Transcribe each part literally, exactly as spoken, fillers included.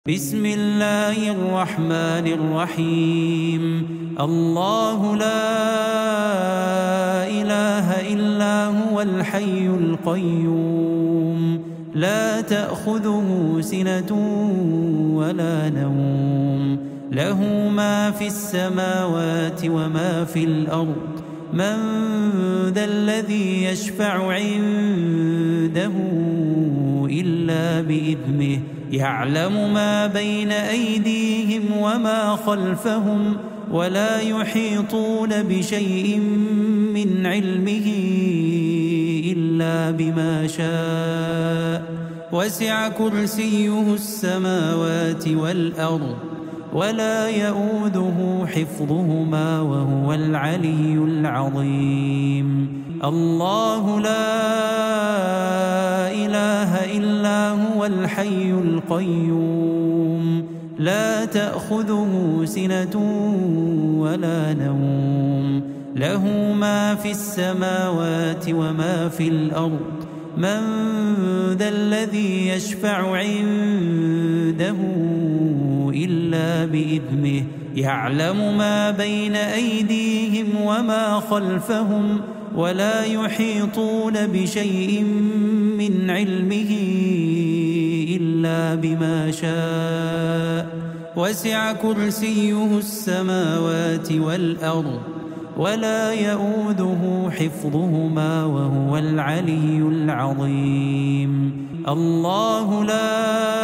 بسم الله الرحمن الرحيم. الله لا إله إلا هو الحي القيوم لا تأخذه سنة ولا نوم له ما في السماوات وما في الأرض من ذا الذي يشفع عنده إلا بإذنه يعلم ما بين أيديهم وما خلفهم ولا يحيطون بشيء من علمه إلا بما شاء وسع كرسيه السماوات والأرض ولا يؤوده حفظهما وهو العلي العظيم. الله لا إله إلا هو الحي القيوم لا تأخذه سنة ولا نوم له ما في السماوات وما في الأرض من ذا الذي يشفع عنده إلا بإذنه يعلم ما بين أيديهم وما خلفهم ولا يحيطون بشيء من علمه إلا بما شاء وسع كرسيه السماوات والأرض ولا يؤوده حفظهما وهو العلي العظيم. الله لا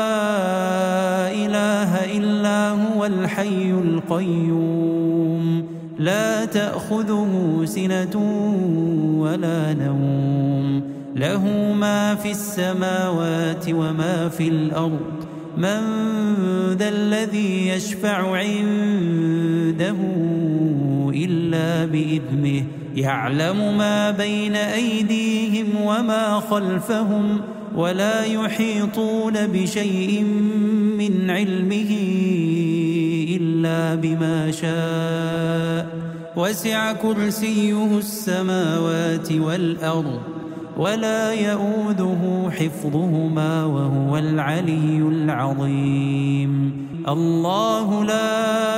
إله إلا هو الحي القيوم لا تأخذه سنة ولا نوم له ما في السماوات وما في الأرض من ذا الذي يشفع عنده إلا بإذنه يعلم ما بين أيديهم وما خلفهم ولا يحيطون بشيء من علمه إلا بما شاء وسع كرسيه السماوات والأرض ولا يؤوده حفظهما وهو العلي العظيم. الله لا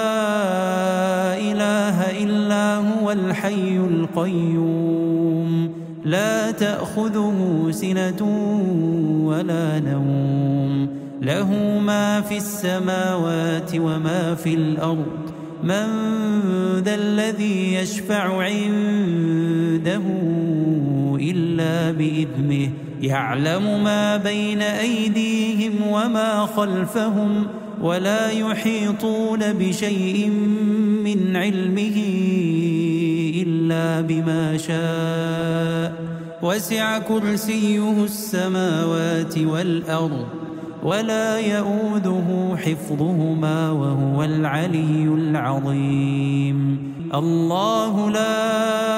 إله إلا هو الحي القيوم لا تأخذه سنة ولا نوم له ما في السماوات وما في الأرض من ذا الذي يشفع عنده إلا بإذنه يعلم ما بين أيديهم وما خلفهم ولا يحيطون بشيء من علمه إلا بما شاء وسع كرسيه السماوات والأرض ولا يؤوده حفظهما وهو العلي العظيم. الله لا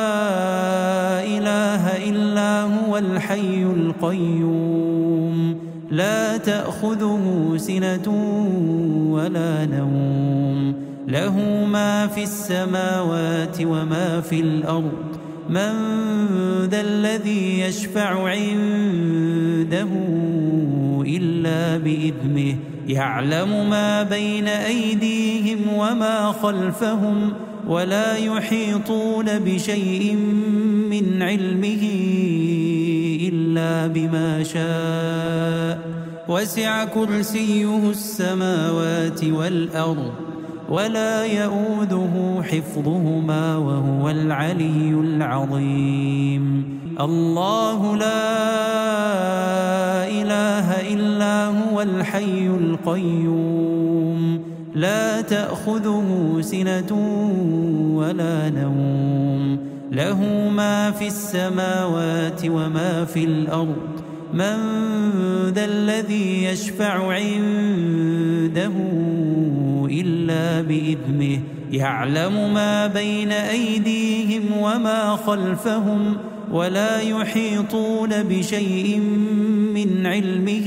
إله إلا هو الحي القيوم لا تأخذه سنة ولا نوم له ما في السماوات وما في الأرض من ذا الذي يشفع عنده إلا بإذنه يعلم ما بين أيديهم وما خلفهم ولا يحيطون بشيء من علمه إلا بما شاء وسع كرسيه السماوات والأرض ولا يؤوده حفظهما وهو العلي العظيم. الله لا إله إلا هو الحي القيوم لا تأخذه سنة ولا نوم له ما في السماوات وما في الأرض من ذا الذي يشفع عنده إلا بإذنه يعلم ما بين أيديهم وما خلفهم ولا يحيطون بشيء من علمه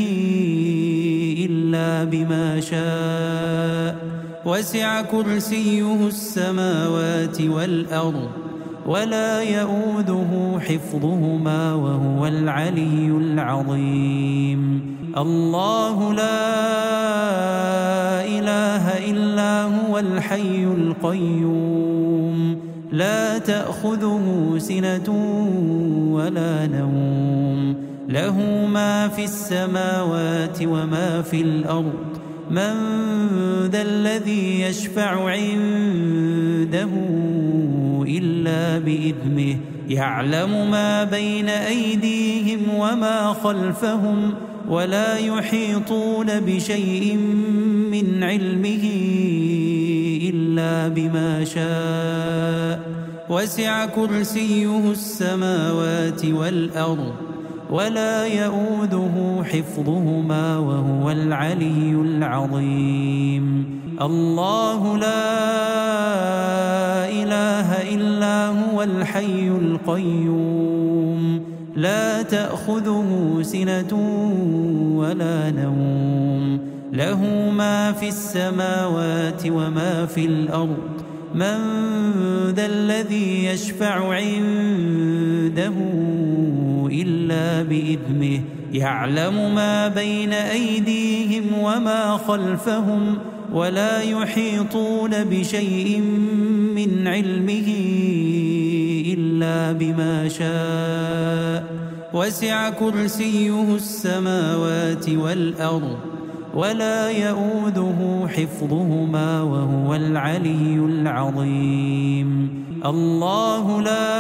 إلا بما شاء وسع كرسيه السماوات والأرض ولا يؤوده حفظهما وهو العلي العظيم. الله لا الحي القيوم لا تأخذه سنة ولا نوم له ما في السماوات وما في الأرض من ذا الذي يشفع عنده إلا بإذنه يعلم ما بين أيديهم وما خلفهم ولا يحيطون بشيء من علمه إلا بما شاء وسع كرسيه السماوات والأرض ولا يؤوده حفظهما وهو العلي العظيم الله لا إله إلا هو الحي القيوم لا تأخذه سنة ولا نوم له ما في السماوات وما في الأرض من ذا الذي يشفع عنده إلا بإذنه يعلم ما بين أيديهم وما خلفهم ولا يحيطون بشيء من علمه إلا بما شاء وسع كرسيه السماوات والأرض ولا يؤوده حفظهما وهو العلي العظيم الله لا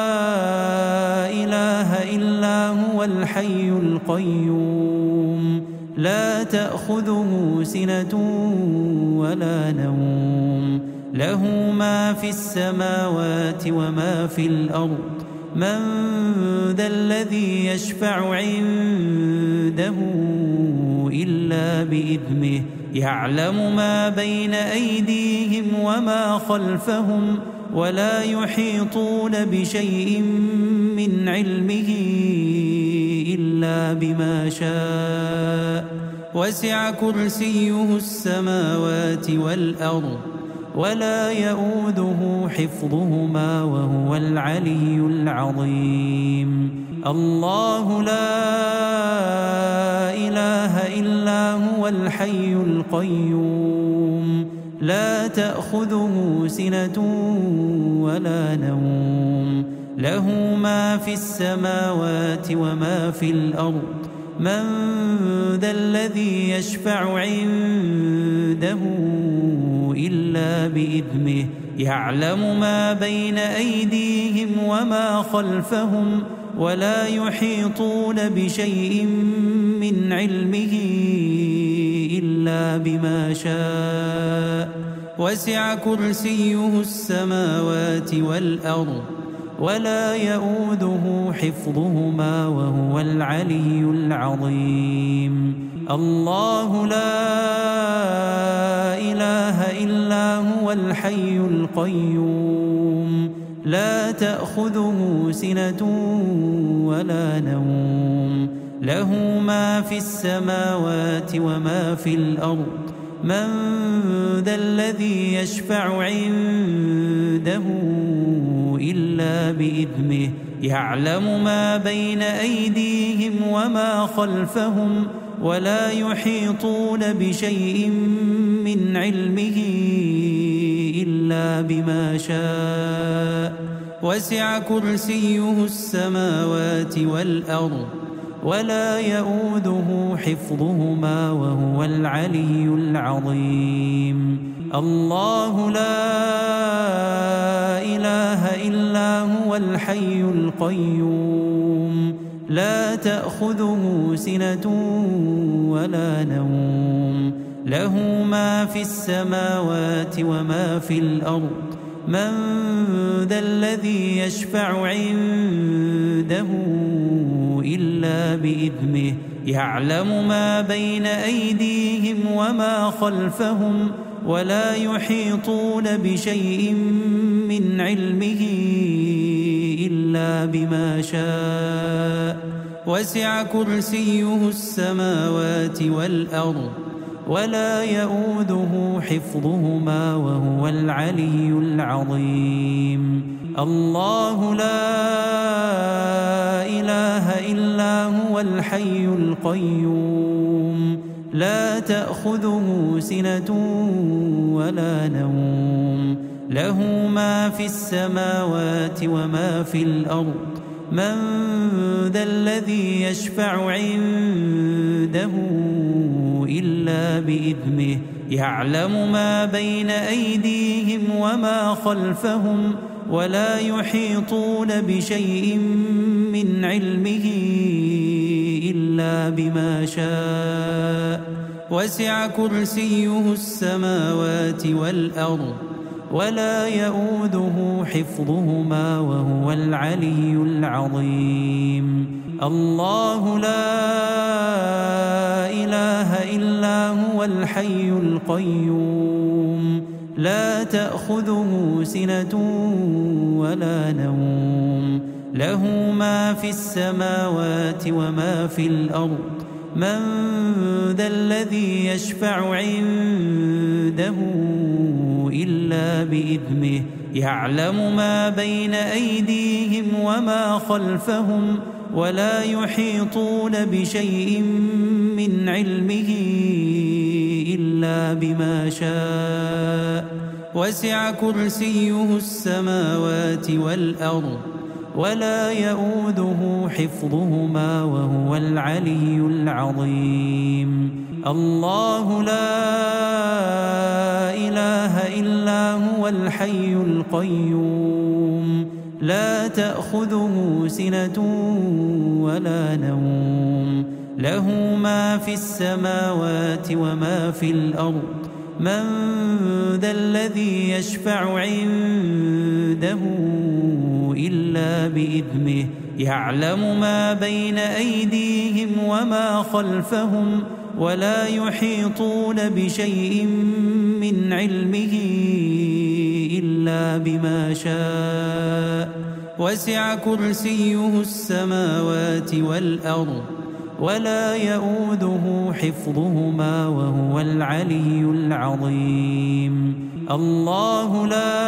إله إلا هو الحي القيوم لا تأخذه سنة ولا نوم له ما في السماوات وما في الأرض من ذا الذي يشفع عنده إلا بإذنه يعلم ما بين أيديهم وما خلفهم ولا يحيطون بشيء من علمه إلا بما شاء وسع كرسيه السماوات والأرض ولا يؤوده حفظهما وهو العلي العظيم الله لا إله إلا هو الحي القيوم لا تأخذه سنة ولا نوم له ما في السماوات وما في الأرض من ذا الذي يشفع عنده إلا بإذنه يعلم ما بين أيديهم وما خلفهم ولا يحيطون بشيء من علمه إلا بما شاء وسع كرسيه السماوات والأرض ولا يؤوده حفظهما وهو العلي العظيم الله لا إله إلا هو الحي القيوم لا تأخذه سنة ولا نوم له ما في السماوات وما في الأرض من ذا الذي يشفع عنده إلا بإذنه يعلم ما بين أيديهم وما خلفهم ولا يحيطون بشيء من علمه إلا بما شاء وسع كرسيه السماوات والأرض ولا يؤوده حفظهما وهو العلي العظيم الله لا إله إلا هو الحي القيوم لا تأخذه سنة ولا نوم له ما في السماوات وما في الأرض من ذا الذي يشفع عنده إلا بإذنه يعلم ما بين أيديهم وما خلفهم ولا يحيطون بشيء من علمه إلا بما شاء وسع كرسيه السماوات والأرض ولا يؤوده حفظهما وهو العلي العظيم الله لا إله إلا هو الحي القيوم لا تأخذه سنة ولا نوم له ما في السماوات وما في الأرض من ذا الذي يشفع عنده إلا بإذنه يعلم ما بين أيديهم وما خلفهم ولا يحيطون بشيء من علمه إلا بما شاء وسع كرسيه السماوات والأرض ولا يؤوده حفظهما وهو العلي العظيم الله لا إله إلا هو الحي القيوم لا تأخذه سنة ولا نوم له ما في السماوات وما في الأرض من ذا الذي يشفع عنده إلا بإذنه يعلم ما بين أيديهم وما خلفهم ولا يحيطون بشيء من علمه إلا بما شاء وسع كرسيه السماوات والأرض ولا يؤوده حفظهما وهو العلي العظيم الله لا إله إلا هو الحي القيوم لا تأخذه سنة ولا نوم له ما في السماوات وما في الأرض من ذا الذي يشفع عنده إلا بإذنه يعلم ما بين أيديهم وما خلفهم ولا يحيطون بشيء من علمه إلا بما شاء وسع كرسيه السماوات والأرض ولا يؤوده حفظهما وهو العلي العظيم الله لا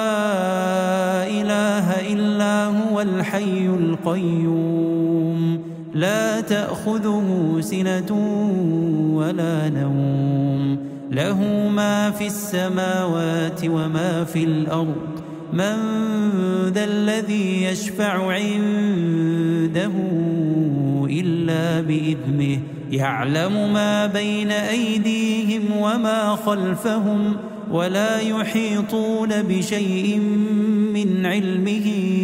إله إلا هو الحي القيوم لا تأخذه سنة ولا نوم له ما في السماوات وما في الأرض من ذا الذي يشفع عنده إلا بإذنه يعلم ما بين أيديهم وما خلفهم ولا يحيطون بشيء من علمه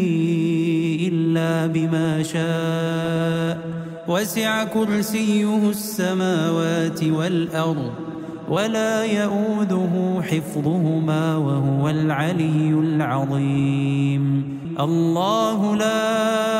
إلا بما شاء وسع كرسيه السماوات والأرض ولا يؤوده حفظهما وهو العلي العظيم الله لا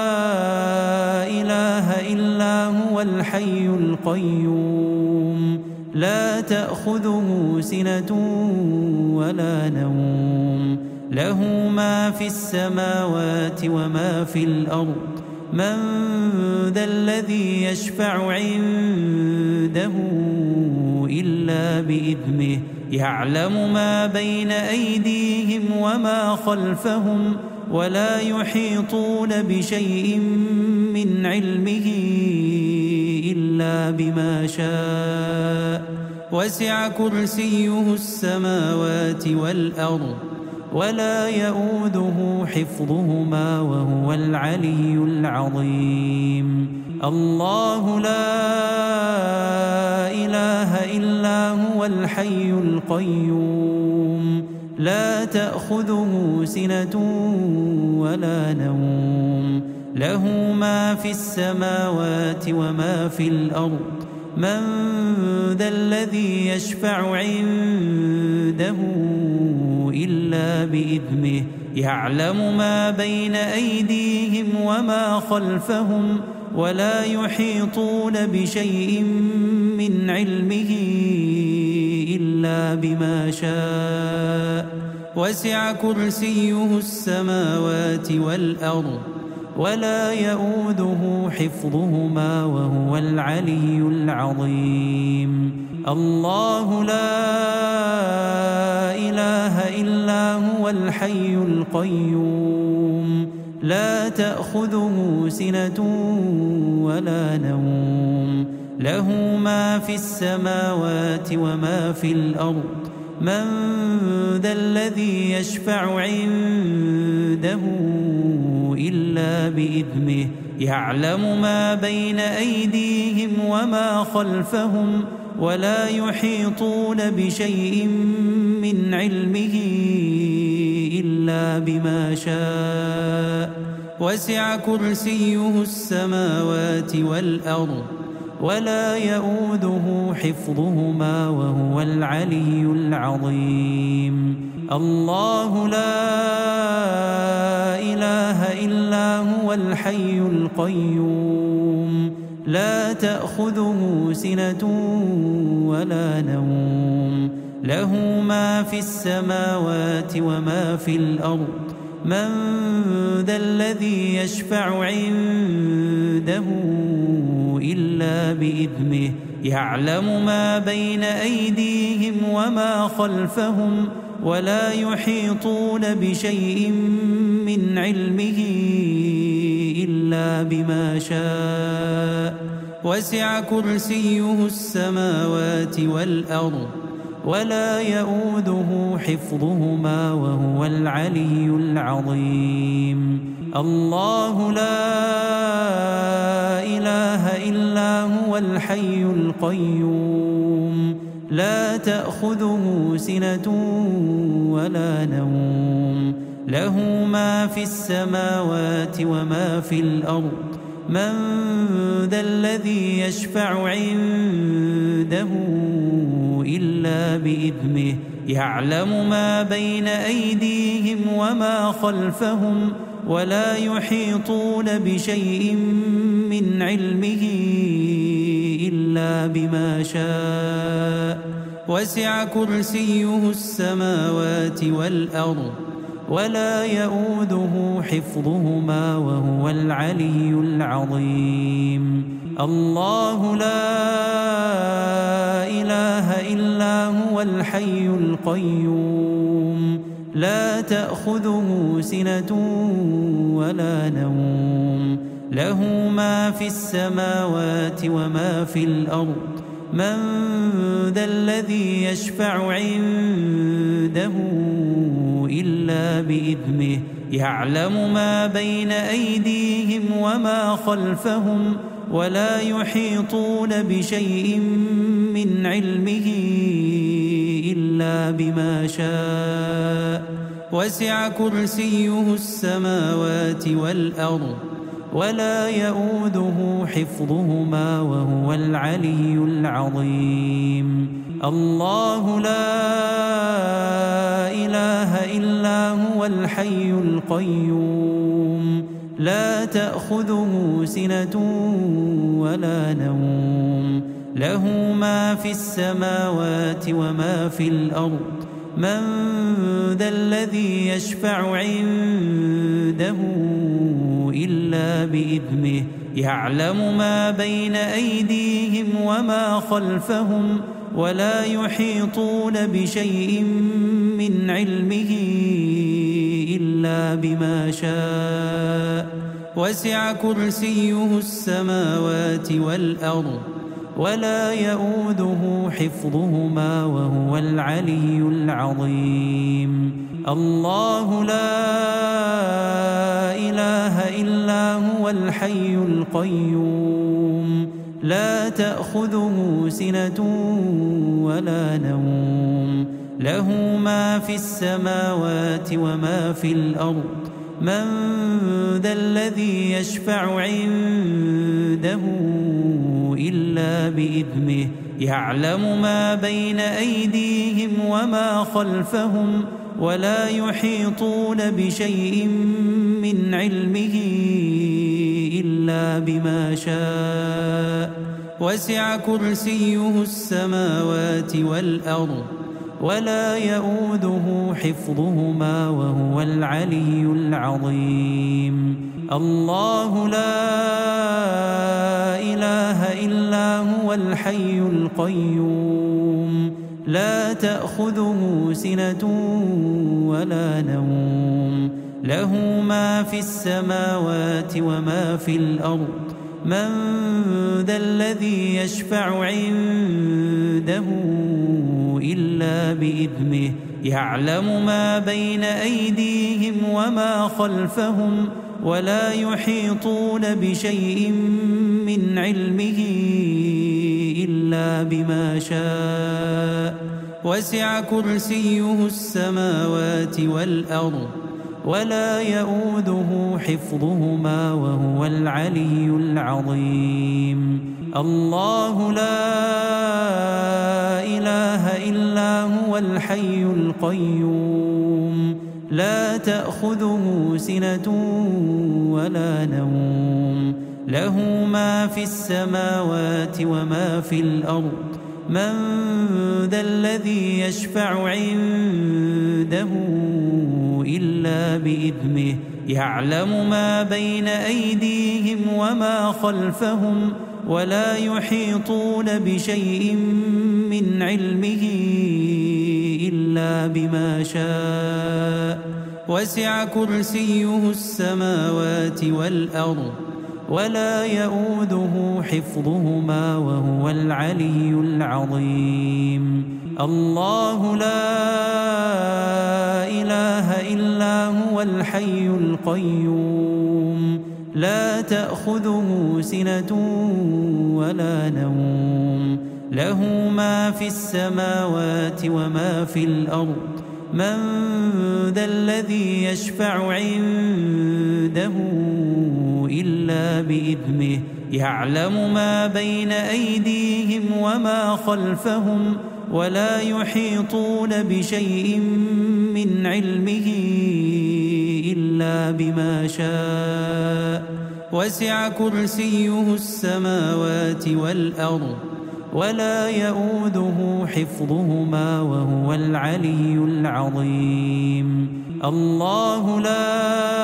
إله إلا هو الحي القيوم لا تأخذه سنة ولا نوم له ما في السماوات وما في الأرض من ذا الذي يشفع عنده إلا بإذنه يعلم ما بين أيديهم وما خلفهم ولا يحيطون بشيء من علمه إلا بما شاء وسع كرسيه السماوات والأرض ولا يؤوده حفظهما وهو العلي العظيم الله لا إله إلا هو الحي القيوم لا تأخذه سنة ولا نوم له ما في السماوات وما في الأرض من ذا الذي يشفع عنده إلا بإذنه يعلم ما بين أيديهم وما خلفهم ولا يحيطون بشيء من علمه إلا بما شاء وسع كرسيه السماوات والأرض ولا يؤوده حفظهما وهو العلي العظيم الله لا إله إلا هو الحي القيوم لا تأخذه سنة ولا نوم له ما في السماوات وما في الأرض من ذا الذي يشفع عنده إلا بإذنه يعلم ما بين أيديهم وما خلفهم ولا يحيطون بشيء من علمه إلا بما شاء وسع كرسيه السماوات والأرض ولا يؤوده حفظهما وهو العلي العظيم الله لا إله إلا هو الحي القيوم لا تأخذه سنة ولا نوم له ما في السماوات وما في الأرض من ذا الذي يشفع عنده إلا بإذنه يعلم ما بين أيديهم وما خلفهم ولا يحيطون بشيء من علمه إلا بما شاء وسع كرسيه السماوات والأرض ولا يؤوده حفظهما وهو العلي العظيم الله لا إله إلا هو الحي القيوم لا تأخذه سنة ولا نوم له ما في السماوات وما في الأرض من ذا الذي يشفع عنده إلا بإذنه يعلم ما بين أيديهم وما خلفهم ولا يحيطون بشيء من علمه إلا بما شاء وسع كرسيه السماوات والأرض ولا يؤوده حفظهما وهو العلي العظيم الله لا إله إلا هو الحي القيوم لا تأخذه سنة ولا نوم له ما في السماوات وما في الأرض من ذا الذي يشفع عنده إلا بإذنه يعلم ما بين أيديهم وما خلفهم ولا يحيطون بشيء من علمه إلا بما شاء وسع كرسيه السماوات والأرض ولا يؤوده حفظهما وهو العلي العظيم الله لا إله إلا هو الحي القيوم لا تأخذه سنة ولا نوم له ما في السماوات وما في الأرض من ذا الذي يشفع عنده إلا بإذنه يعلم ما بين أيديهم وما خلفهم ولا يحيطون بشيء من علمه إلا بما شاء وسع كرسيه السماوات والأرض ولا يؤوده حفظهما وهو العلي العظيم الله لا إله إلا هو الحي القيوم لا تأخذه سنة ولا نوم له ما في السماوات وما في الأرض من ذا الذي يشفع عنده إلا بإذنه يعلم ما بين أيديهم وما خلفهم ولا يحيطون بشيء من علمه إلا بما شاء وسع كرسيه السماوات والأرض ولا يؤوده حفظهما وهو العلي العظيم الله لا إله إلا هو الحي القيوم لا تأخذه سنة ولا نوم له ما في السماوات وما في الأرض من ذا الذي يشفع عنده إلا بإذنه يعلم ما بين أيديهم وما خلفهم ولا يحيطون بشيء من علمه إلا بما شاء وسع كرسيه السماوات والأرض ولا يؤوده حفظهما وهو العلي العظيم الله لا إله إلا هو الحي القيوم لا تأخذه سنة ولا نوم له ما في السماوات وما في الأرض من ذا الذي يشفع عنده إلا بإذنه يعلم ما بين أيديهم وما خلفهم ولا يحيطون بشيء من علمه إلا بما شاء وسع كرسيه السماوات والأرض ولا يؤوده حفظهما وهو العلي العظيم الله لا إله إلا هو الحي القيوم لا تأخذه سنة ولا نوم له ما في السماوات وما في الأرض من ذا الذي يشفع عنده إلا بإذنه يعلم ما بين أيديهم وما خلفهم ولا يحيطون بشيء من علمه إلا بما شاء وسع كرسيه السماوات والأرض ولا يؤوده حفظهما وهو العلي العظيم الله لا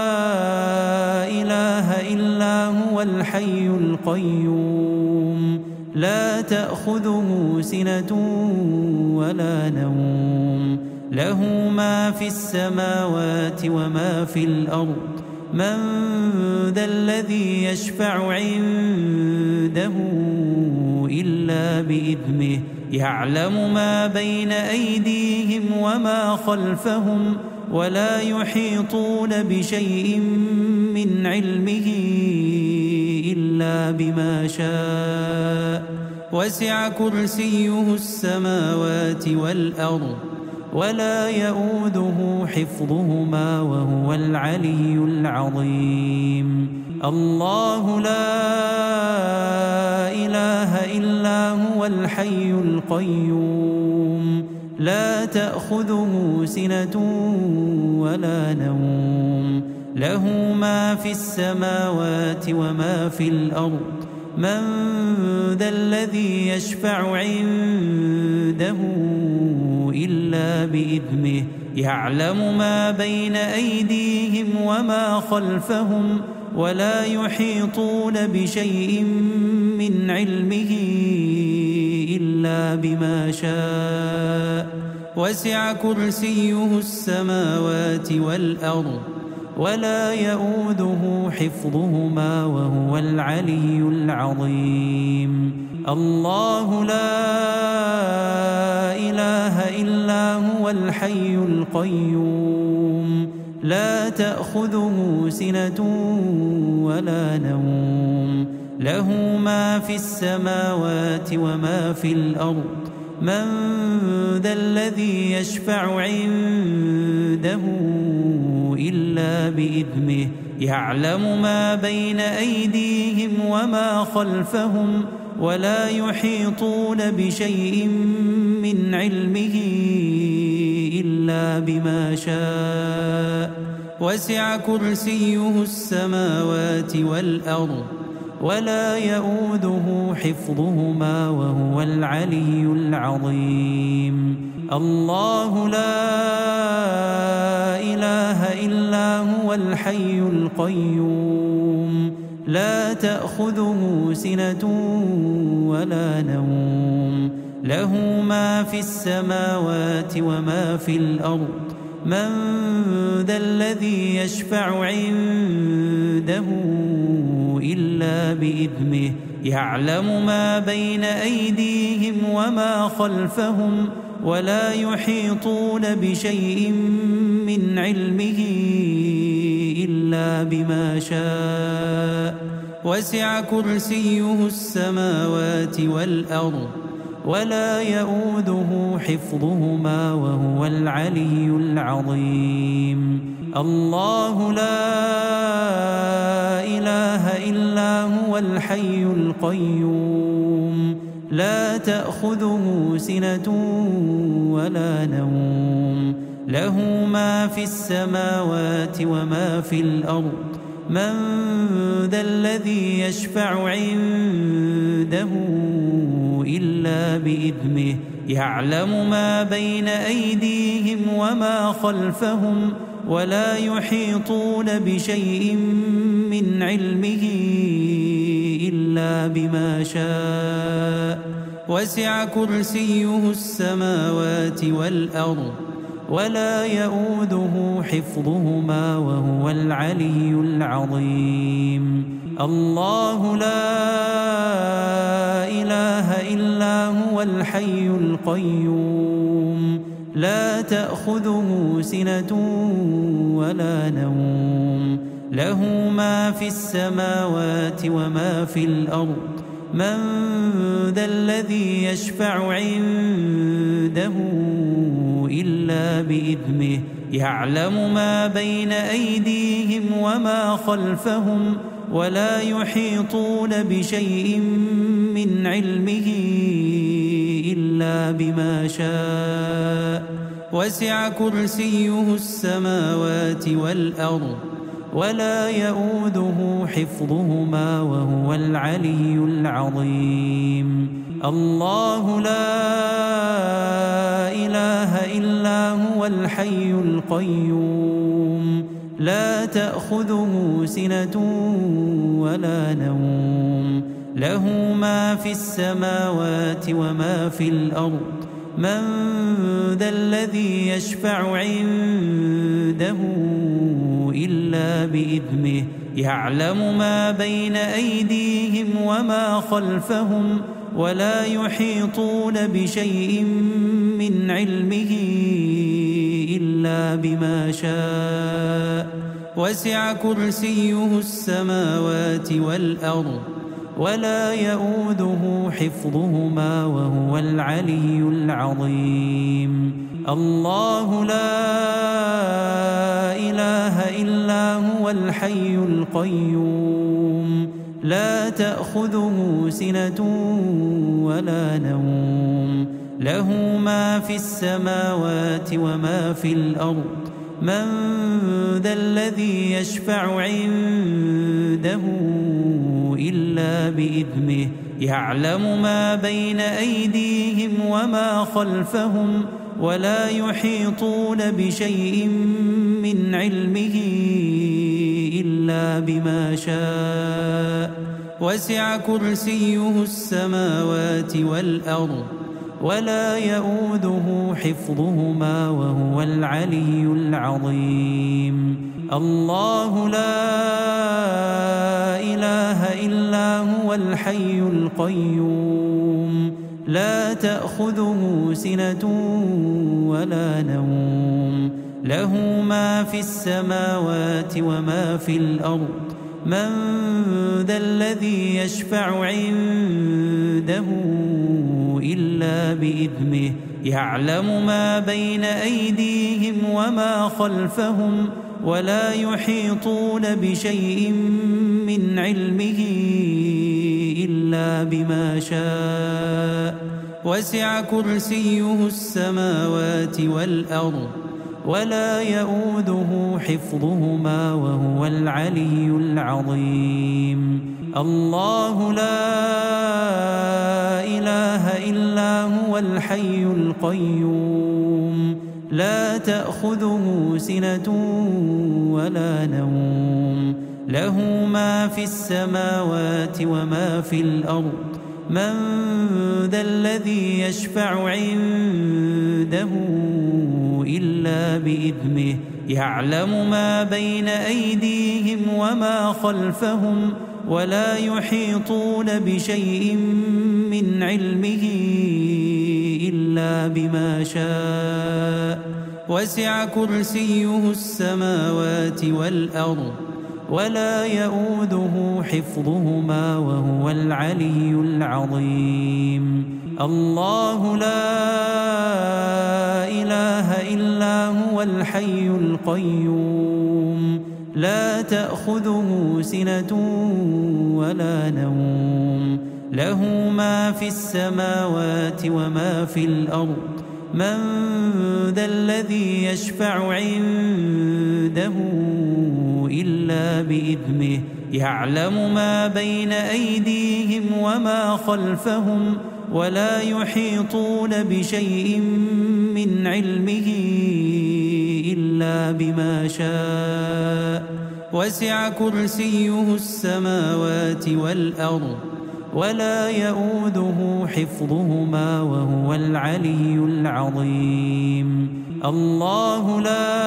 إله إلا هو الحي القيوم لا تأخذه سنة ولا نوم له ما في السماوات وما في الأرض من ذا الذي يشفع عنده إلا بإذنه يعلم ما بين أيديهم وما خلفهم ولا يحيطون بشيء من علمه إلا بما شاء وسع كرسيه السماوات والأرض ولا يؤوده حفظهما وهو العلي العظيم الله لا إله إلا هو الحي القيوم لا تأخذه سنة ولا نوم له ما في السماوات وما في الأرض من ذا الذي يشفع عنده إلا بإذنه يعلم ما بين أيديهم وما خلفهم ولا يحيطون بشيء من علمه إلا بما شاء وسع كرسيه السماوات والأرض ولا يؤوده حفظهما وهو العلي العظيم الله لا إله إلا هو الحي القيوم لا تأخذه سنة ولا نوم له ما في السماوات وما في الأرض من ذا الذي يشفع عنده إلا بإذنه يعلم ما بين أيديهم وما خلفهم ولا يحيطون بشيء من علمه إلا بما شاء وسع كرسيه السماوات والأرض ولا يؤوده حفظهما وهو العلي العظيم الله لا إله إلا هو الحي القيوم لا تأخذه سنة ولا نوم له ما في السماوات وما في الأرض من ذا الذي يشفع عنده إلا بإذنه يعلم ما بين أيديهم وما خلفهم ولا يحيطون بشيء من علمه إلا بما شاء وسع كرسيه السماوات والأرض ولا يؤوده حفظهما وهو العلي العظيم الله لا إله إلا هو الحي القيوم لا تأخذه سنة ولا نوم له ما في السماوات وما في الأرض من ذا الذي يشفع عنده إلا بإذنه يعلم ما بين أيديهم وما خلفهم ولا يحيطون بشيء من علمه إلا بما شاء وسع كرسيه السماوات والأرض ولا يؤوده حفظهما وهو العلي العظيم الله لا إله إلا هو الحي القيوم لا تأخذه سنة ولا نوم له ما في السماوات وما في الأرض من ذا الذي يشفع عنده إلا بإذنه يعلم ما بين أيديهم وما خلفهم ولا يحيطون بشيء من علمه إلا بما شاء وسع كرسيه السماوات والأرض ولا يؤوده حفظهما وهو العلي العظيم الله لا إله إلا هو الحي القيوم لا تأخذه سنة ولا نوم له ما في السماوات وما في الأرض من ذا الذي يشفع عنده إلا بإذنه يعلم ما بين أيديهم وما خلفهم ولا يحيطون بشيء من علمه إلا بما شاء وسع كرسيه السماوات والأرض ولا يؤوده حفظهما وهو العلي العظيم الله لا إله إلا هو الحي القيوم لا تأخذه سنة ولا نوم له ما في السماوات وما في الأرض من ذا الذي يشفع عنده إلا بإذنه يعلم ما بين أيديهم وما خلفهم ولا يحيطون بشيء من علمه إلا بما شاء وسع كرسيه السماوات والأرض ولا يؤوده حفظهما وهو العلي العظيم الله لا إله إلا هو الحي القيوم لا تأخذه سنة ولا نوم له ما في السماوات وما في الأرض من ذا الذي يشفع عنده إلا بإذنه يعلم ما بين أيديهم وما خلفهم ولا يحيطون بشيء من علمه إلا بما شاء وسع كرسيه السماوات والأرض ولا يؤوده حفظهما وهو العلي العظيم الله لا إله إلا هو الحي القيوم لا تأخذه سنة ولا نوم له ما في السماوات وما في الأرض من ذا الذي يشفع عنده إلا بإذنه يعلم ما بين أيديهم وما خلفهم ولا يحيطون بشيء من علمه إلا بما شاء وسع كرسيه السماوات والأرض ولا يؤوده حفظهما وهو العلي العظيم الله لا إله إلا هو الحي القيوم لا تأخذه سنة ولا نوم له ما في السماوات وما في الأرض من ذا الذي يشفع عنده إلا بإذنه يعلم ما بين أيديهم وما خلفهم ولا يحيطون بشيء من علمه إلا بما شاء وسع كرسيه السماوات والأرض ولا يؤوده حفظهما وهو العلي العظيم الله لا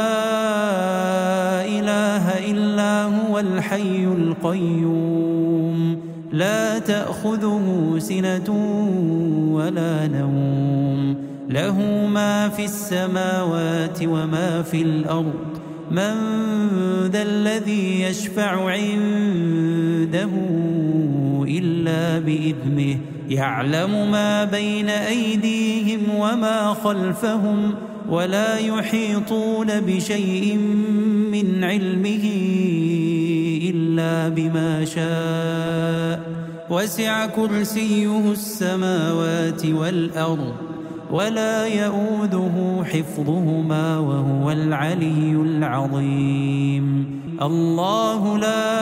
إله إلا هو الحي القيوم لا تأخذه سنة ولا نوم له ما في السماوات وما في الأرض من ذا الذي يشفع عنده إلا بإذنه يعلم ما بين أيديهم وما خلفهم ولا يحيطون بشيء من علمه إلا بما شاء وسع كرسيه السماوات والأرض ولا يؤوده حفظهما وهو العلي العظيم الله لا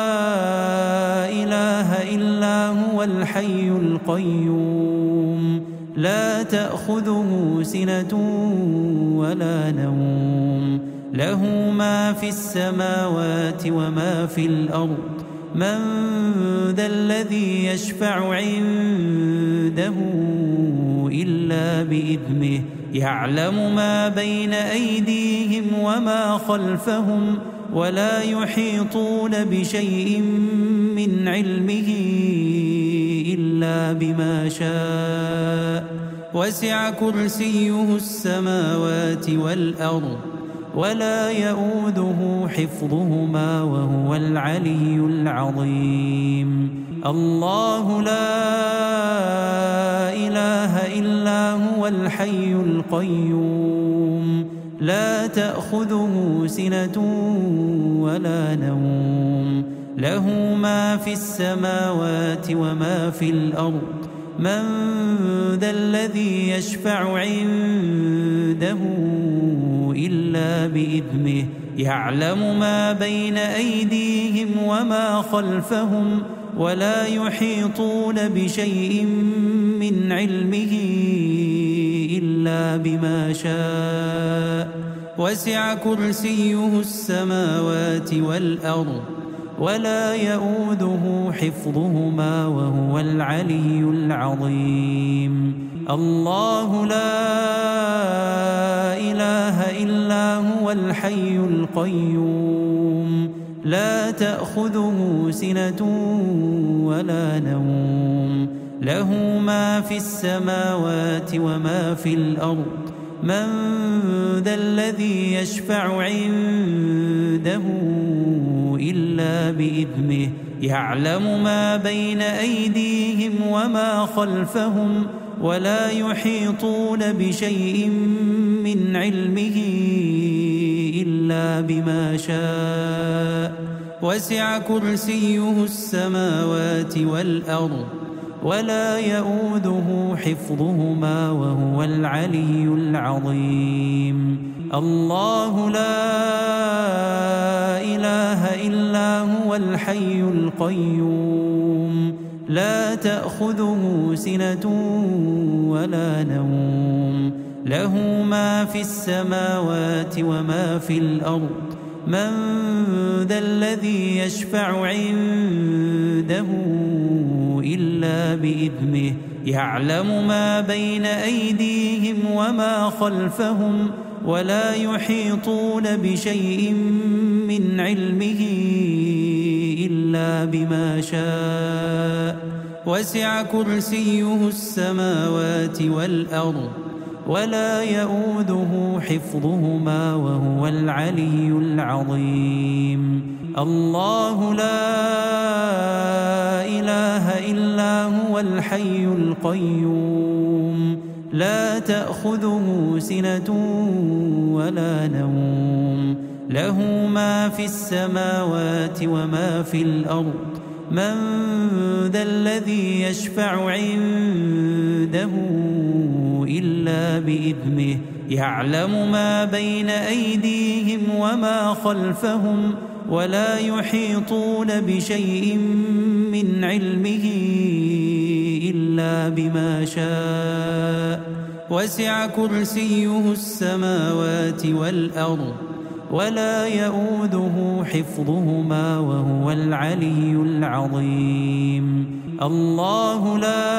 إله إلا هو الحي القيوم لا تأخذه سنة ولا نوم له ما في السماوات وما في الأرض من ذا الذي يشفع عنده إلا بإذنه يعلم ما بين أيديهم وما خلفهم ولا يحيطون بشيء من علمه إلا بما شاء وسع كرسيه السماوات والأرض ولا يؤوده حفظهما وهو العلي العظيم الله لا إله إلا هو الحي القيوم لا تأخذه سنة ولا نوم له ما في السماوات وما في الأرض من ذا الذي يشفع عنده إلا بإذنه يعلم ما بين أيديهم وما خلفهم ولا يحيطون بشيء من علمه إلا بما شاء وسع كرسيه السماوات والأرض ولا يؤوده حفظهما وهو العلي العظيم الله لا إله إلا هو الحي القيوم لا تأخذه سنة ولا نوم له ما في السماوات وما في الأرض من ذا الذي يشفع عنده إلا بإذنه يعلم ما بين أيديهم وما خلفهم ولا يحيطون بشيء من علمه إلا بما شاء وسع كرسيه السماوات والأرض ولا يؤوده حفظهما وهو العلي العظيم الله لا إله إلا هو الحي القيوم لا تأخذه سنة ولا نوم له ما في السماوات وما في الأرض من ذا الذي يشفع عنده إلا بإذنه يعلم ما بين أيديهم وما خلفهم ولا يحيطون بشيء من علمه إلا بما شاء وسع كرسيه السماوات والأرض ولا يؤوده حفظهما وهو العلي العظيم الله لا إله إلا هو الحي القيوم لا تأخذه سنة ولا نوم له ما في السماوات وما في الأرض من ذا الذي يشفع عنده إلا بإذنه يعلم ما بين أيديهم وما خلفهم ولا يحيطون بشيء من علمه إلا بما شاء وسع كرسيه السماوات والأرض ولا يؤوده حفظهما وهو العلي العظيم الله لا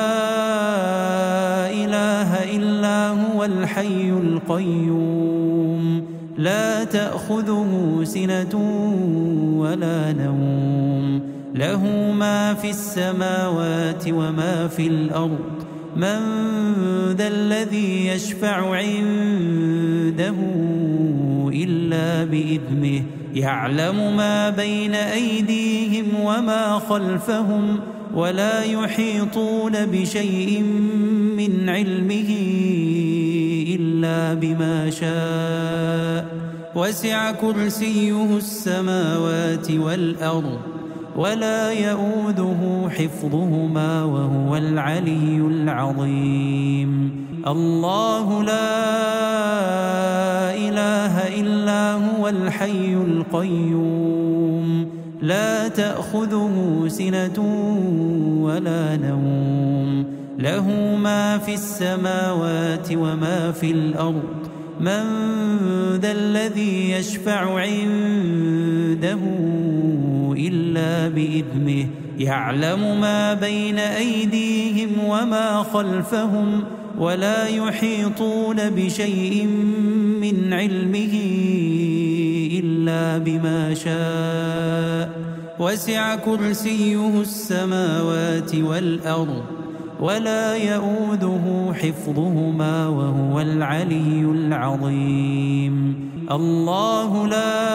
إله إلا هو الحي القيوم لا تأخذه سنة ولا نوم له ما في السماوات وما في الأرض من ذا الذي يشفع عنده إلا بإذنه يعلم ما بين أيديهم وما خلفهم ولا يحيطون بشيء من علمه إلا بما شاء وسع كرسيه السماوات والأرض ولا يؤوده حفظهما وهو العلي العظيم الله لا إله إلا هو الحي القيوم لا تأخذه سنة ولا نوم له ما في السماوات وما في الأرض من ذا الذي يشفع عنده إلا بإذنه يعلم ما بين أيديهم وما خلفهم ولا يحيطون بشيء من علمه إلا بما شاء وسع كرسيه السماوات والأرض ولا يؤوده حفظهما وهو العلي العظيم الله لا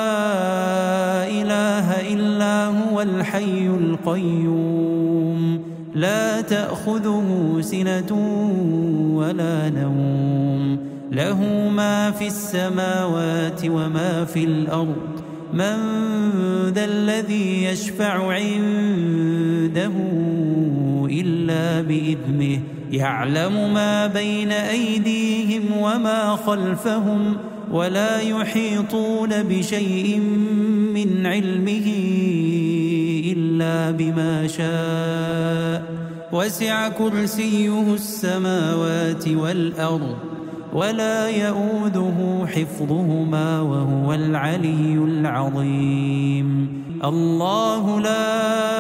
إله إلا هو الحي القيوم لا تأخذه سنة ولا نوم له ما في السماوات وما في الأرض من ذا الذي يشفع عنده إلا بإذنه يعلم ما بين أيديهم وما خلفهم ولا يحيطون بشيء من علمه إلا بما شاء وسع كرسيه السماوات والأرض ولا يؤوده حفظهما وهو العلي العظيم الله لا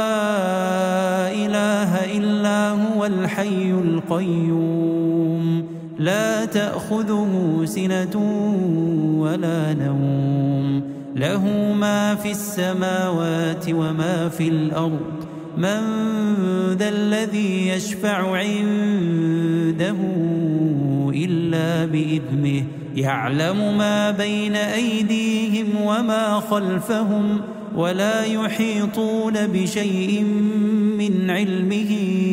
إله إلا هو الحي القيوم لا تأخذه سنة ولا نوم له ما في السماوات وما في الأرض من ذا الذي يشفع عنده إلا بإذنه يعلم ما بين أيديهم وما خلفهم ولا يحيطون بشيء من علمه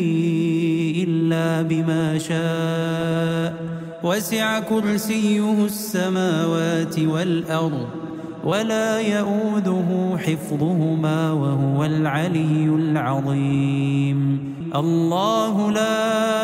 إلا بما شاء وسع كرسيه السماوات والأرض ولا يؤوده حفظهما وهو العلي العظيم الله لا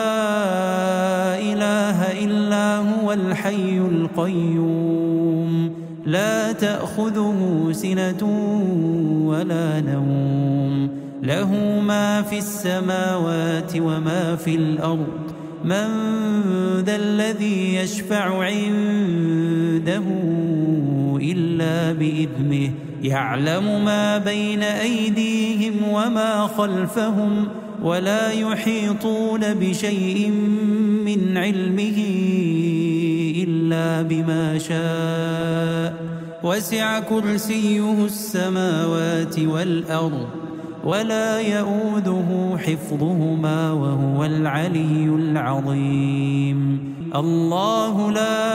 إله إلا هو الحي القيوم لا تأخذه سنة ولا نوم له ما في السماوات وما في الأرض من ذا الذي يشفع عنده إلا بإذنه يعلم ما بين أيديهم وما خلفهم ولا يحيطون بشيء من علمه إلا بما شاء وسع كرسيه السماوات والأرض ولا يؤوده حفظهما وهو العلي العظيم الله لا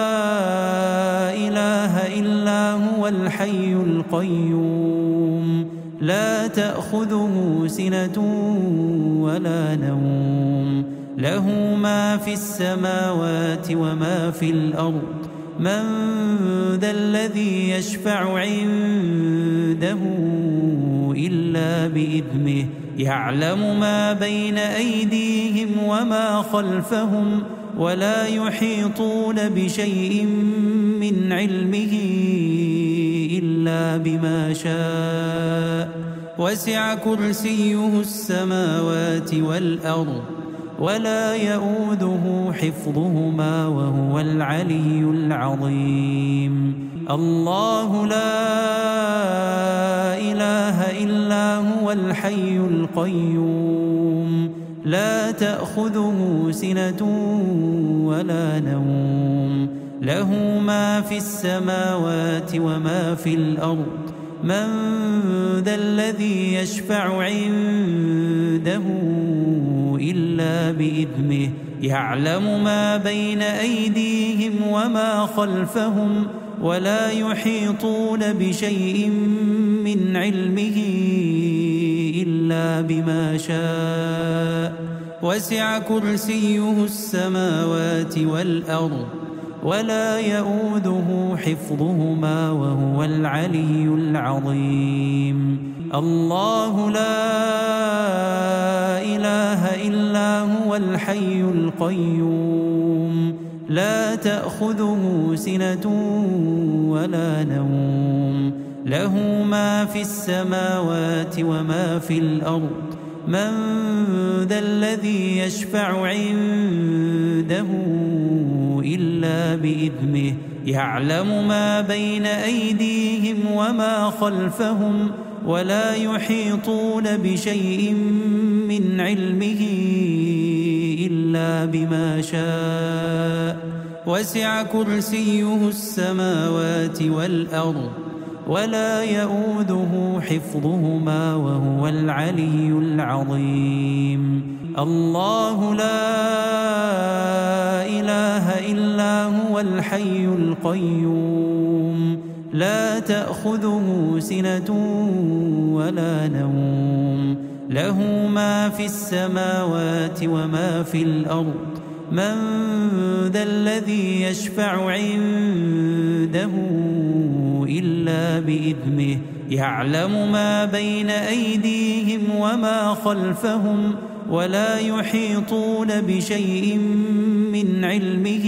إله إلا هو الحي القيوم لا تأخذه سنة ولا نوم له ما في السماوات وما في الأرض من ذا الذي يشفع عنده إلا بإذنه يعلم ما بين أيديهم وما خلفهم ولا يحيطون بشيء من علمه إلا بما شاء وسع كرسيه السماوات والأرض ولا يؤوده حفظهما وهو العلي العظيم الله لا إله إلا هو الحي القيوم لا تأخذه سنة ولا نوم له ما في السماوات وما في الأرض من ذا الذي يشفع عنده إلا بإذنه يعلم ما بين أيديهم وما خلفهم ولا يحيطون بشيء من علمه إلا بما شاء وسع كرسيه السماوات والأرض ولا يؤوده حفظهما وهو العلي العظيم الله لا إله إلا هو الحي القيوم لا تأخذه سنة ولا نوم له ما في السماوات وما في الأرض من ذا الذي يشفع عنده إلا بإذنه يعلم ما بين أيديهم وما خلفهم ولا يحيطون بشيء من علمه إلا بما شاء وسع كرسيه السماوات والأرض ولا يؤوده حفظهما وهو العلي العظيم الله لا إله إلا هو الحي القيوم لا تأخذه سنة ولا نوم له ما في السماوات وما في الأرض من ذا الذي يشفع عنده إلا بإذنه يعلم ما بين أيديهم وما خلفهم ولا يحيطون بشيء من علمه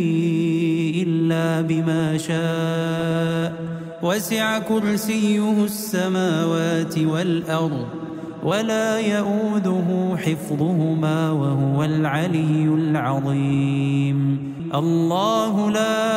إلا بما شاء وسع كرسيه السماوات والأرض ولا يؤوده حفظهما وهو العلي العظيم الله لا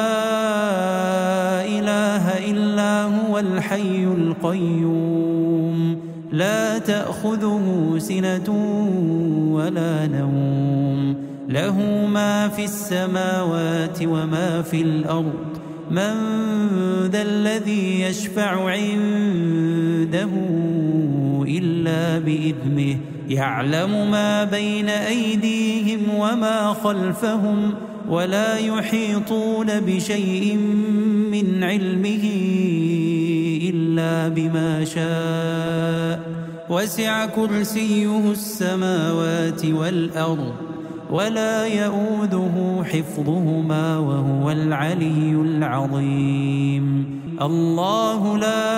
إله إلا هو الحي القيوم لا تأخذه سنة ولا نوم له ما في السماوات وما في الأرض من ذا الذي يشفع عنده إلا بإذنه يعلم ما بين أيديهم وما خلفهم ولا يحيطون بشيء من علمه إلا بما شاء وسع كرسيه السماوات والأرض ولا يؤوده حفظهما وهو العلي العظيم الله لا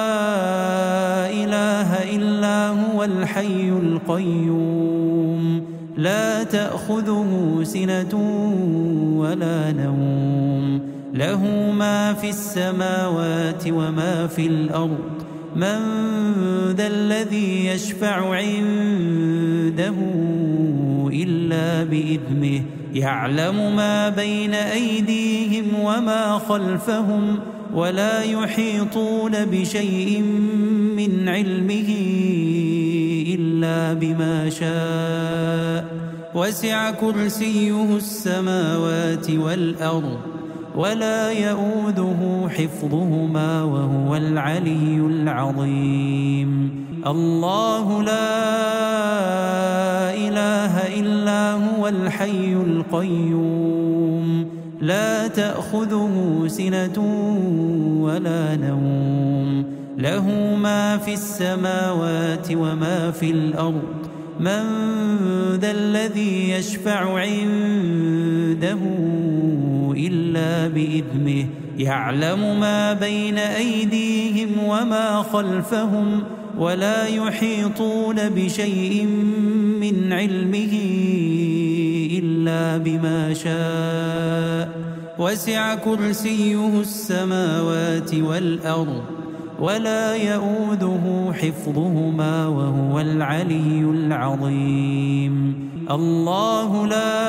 إله إلا هو الحي القيوم لا تأخذه سنة ولا نوم له ما في السماوات وما في الأرض من ذا الذي يشفع عنده إلا بإذنه يعلم ما بين أيديهم وما خلفهم ولا يحيطون بشيء من علمه إلا إلا بما شاء وسع كرسيه السماوات والأرض ولا يؤوده حفظهما وهو العلي العظيم الله لا إله إلا هو الحي القيوم لا تأخذه سنة ولا نوم له ما في السماوات وما في الأرض من ذا الذي يشفع عنده إلا بإذنه يعلم ما بين أيديهم وما خلفهم ولا يحيطون بشيء من علمه إلا بما شاء وسع كرسيه السماوات والأرض ولا يؤوده حفظهما وهو العلي العظيم الله لا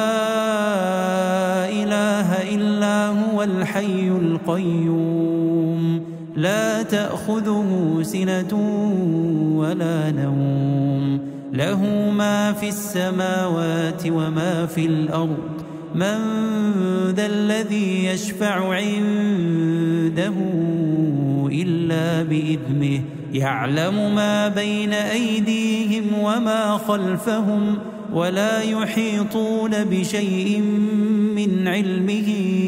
إله إلا هو الحي القيوم لا تأخذه سنة ولا نوم له ما في السماوات وما في الأرض من ذا الذي يشفع عنده إلا بإذنه يعلم ما بين أيديهم وما خلفهم ولا يحيطون بشيء من علمه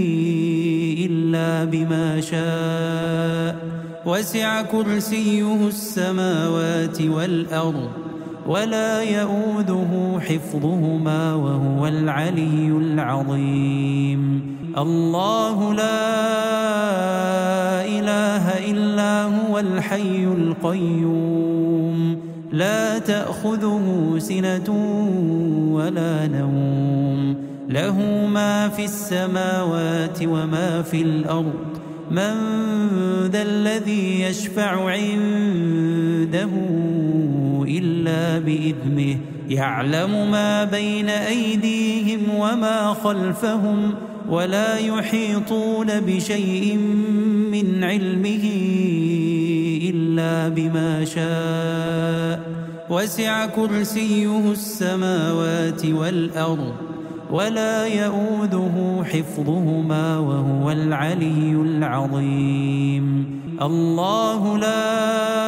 إلا بما شاء وسع كرسيه السماوات والأرض ولا يؤوده حفظهما وهو العلي العظيم الله لا إله إلا هو الحي القيوم لا تأخذه سنة ولا نوم له ما في السماوات وما في الأرض من ذا الذي يشفع عنده إلا بإذنه يعلم ما بين أيديهم وما خلفهم ولا يحيطون بشيء من علمه إلا بما شاء وسع كرسيه السماوات والأرض ولا يؤوده حفظهما وهو العلي العظيم الله لا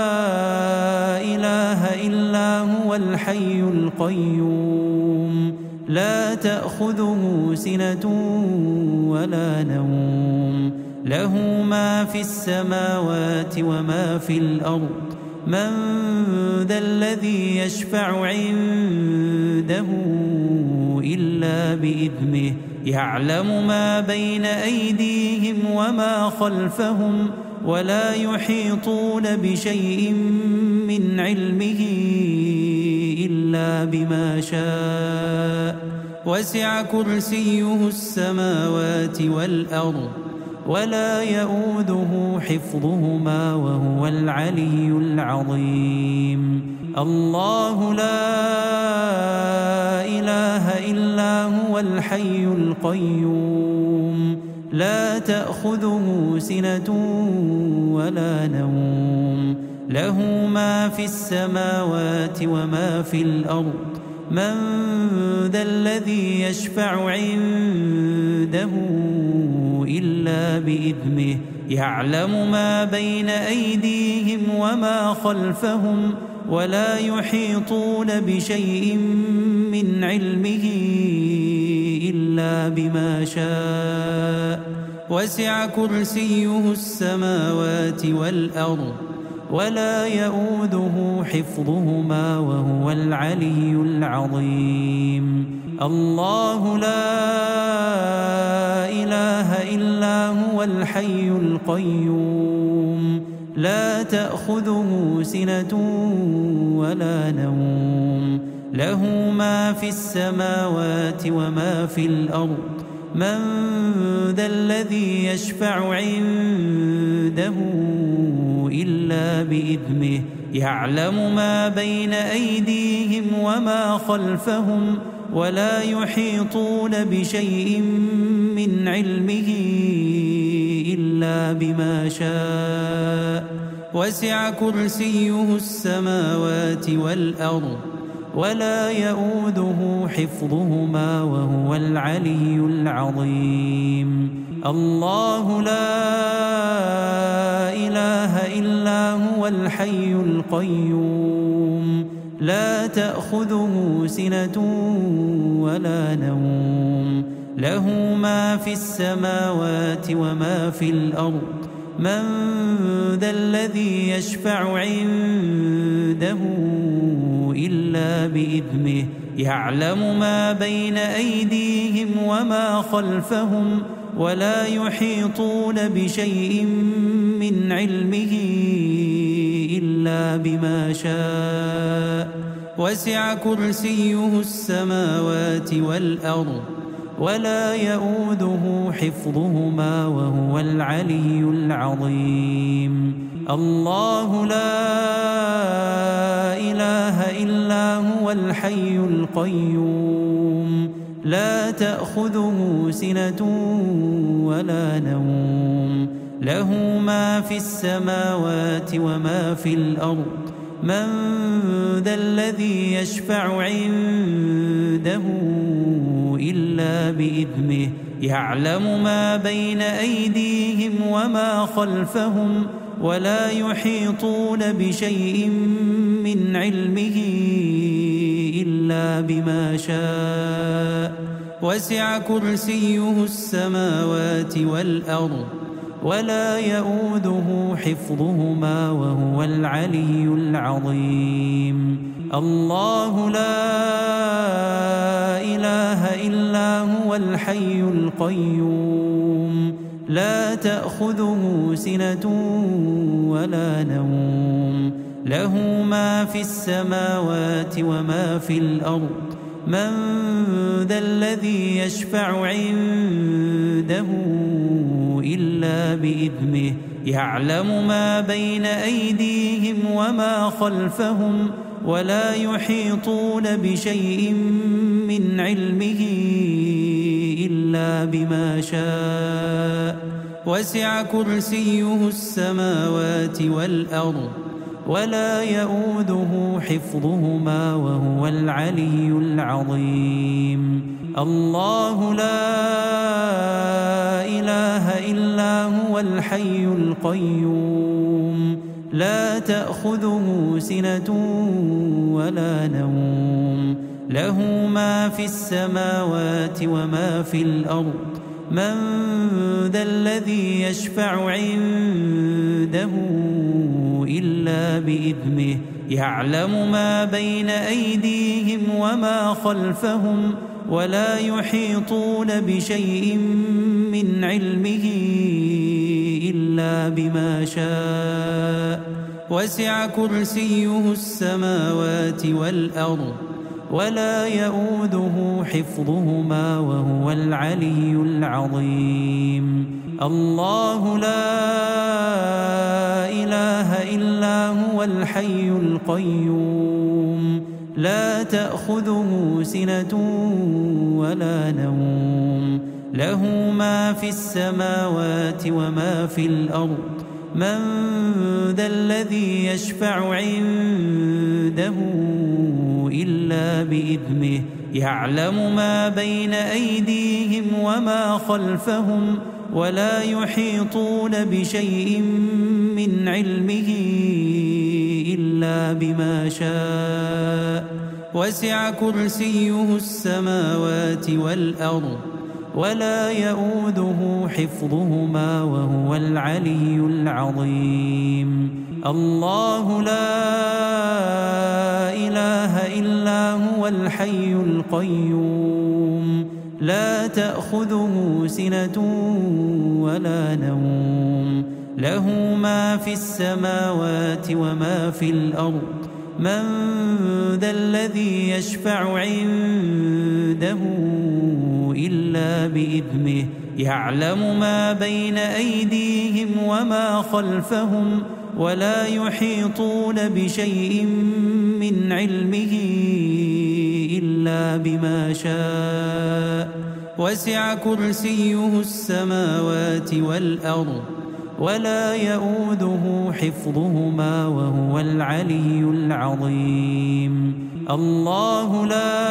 إله إلا هو الحي القيوم لا تأخذه سنة ولا نوم له ما في السماوات وما في الأرض من ذا الذي يشفع عنده إلا بإذنه يعلم ما بين أيديهم وما خلفهم ولا يحيطون بشيء من علمه إلا بما شاء وسع كرسيه السماوات والأرض ولا يؤوده حفظهما وهو العلي العظيم الله لا إله إلا هو الحي القيوم لا تأخذه سنة ولا نوم له ما في السماوات وما في الأرض من ذا الذي يشفع عنده إلا بإذنه يعلم ما بين أيديهم وما خلفهم ولا يحيطون بشيء من علمه إلا بما شاء وسع كرسيه السماوات والأرض ولا يؤوده حفظهما وهو العلي العظيم الله لا إله إلا هو الحي القيوم لا تأخذه سنة ولا نوم له ما في السماوات وما في الأرض من ذا الذي يشفع عنده إلا بإذنه يعلم ما بين أيديهم وما خلفهم ولا يحيطون بشيء من علمه إلا بما شاء وسع كرسيه السماوات والأرض ولا يؤوده حفظهما وهو العلي العظيم. الله لا إله إلا هو الحي القيوم لا تأخذه سنة ولا نوم له ما في السماوات وما في الأرض من ذا الذي يشفع عنده إلا بإذنه يعلم ما بين أيديهم وما خلفهم ولا يحيطون بشيء من علمه إلا بما شاء وسع كرسيه السماوات والأرض ولا يؤوده حفظهما وهو العلي العظيم. الله لا إله إلا هو الحي القيوم لا تأخذه سنة ولا نوم له ما في السماوات وما في الأرض من ذا الذي يشفع عنده إلا بإذنه يعلم ما بين أيديهم وما خلفهم ولا يحيطون بشيء من علمه إلا بما شاء وسع كرسيه السماوات والأرض ولا يؤوده حفظهما وهو العلي العظيم. الله لا إله إلا هو الحي القيوم لا تأخذه سنة ولا نوم له ما في السماوات وما في الأرض من ذا الذي يشفع عنده إلا بإذنه يعلم ما بين أيديهم وما خلفهم ولا يحيطون بشيء من علمه إلا بما شاء وسع كرسيه السماوات والأرض ولا يؤوده حفظهما وهو العلي العظيم. الله لا إله إلا هو الحي القيوم لا تأخذه سنة ولا نوم له ما في السماوات وما في الأرض من ذا الذي يشفع عنده إلا بإذنه يعلم ما بين أيديهم وما خلفهم ولا يحيطون بشيء من علمه إلا بما شاء وسع كرسيه السماوات والأرض ولا يؤوده حفظهما وهو العلي العظيم. الله لا إله إلا هو الحي القيوم لا تأخذه سنة ولا نوم له ما في السماوات وما في الأرض من ذا الذي يشفع عنده إلا بإذنه يعلم ما بين أيديهم وما خلفهم ولا يحيطون بشيء من علمه إلا بما شاء وسع كرسيه السماوات والأرض ولا يؤوده حفظهما وهو العلي العظيم. الله لا إله إلا هو الحي القيوم لا تأخذه سنة ولا نوم له ما في السماوات وما في الأرض من ذا الذي يشفع عنده إلا بإذنه يعلم ما بين أيديهم وما خلفهم ولا يحيطون بشيء من علمه إلا بما شاء وسع كرسيه السماوات والأرض ولا يؤوده حفظهما وهو العلي العظيم. الله لا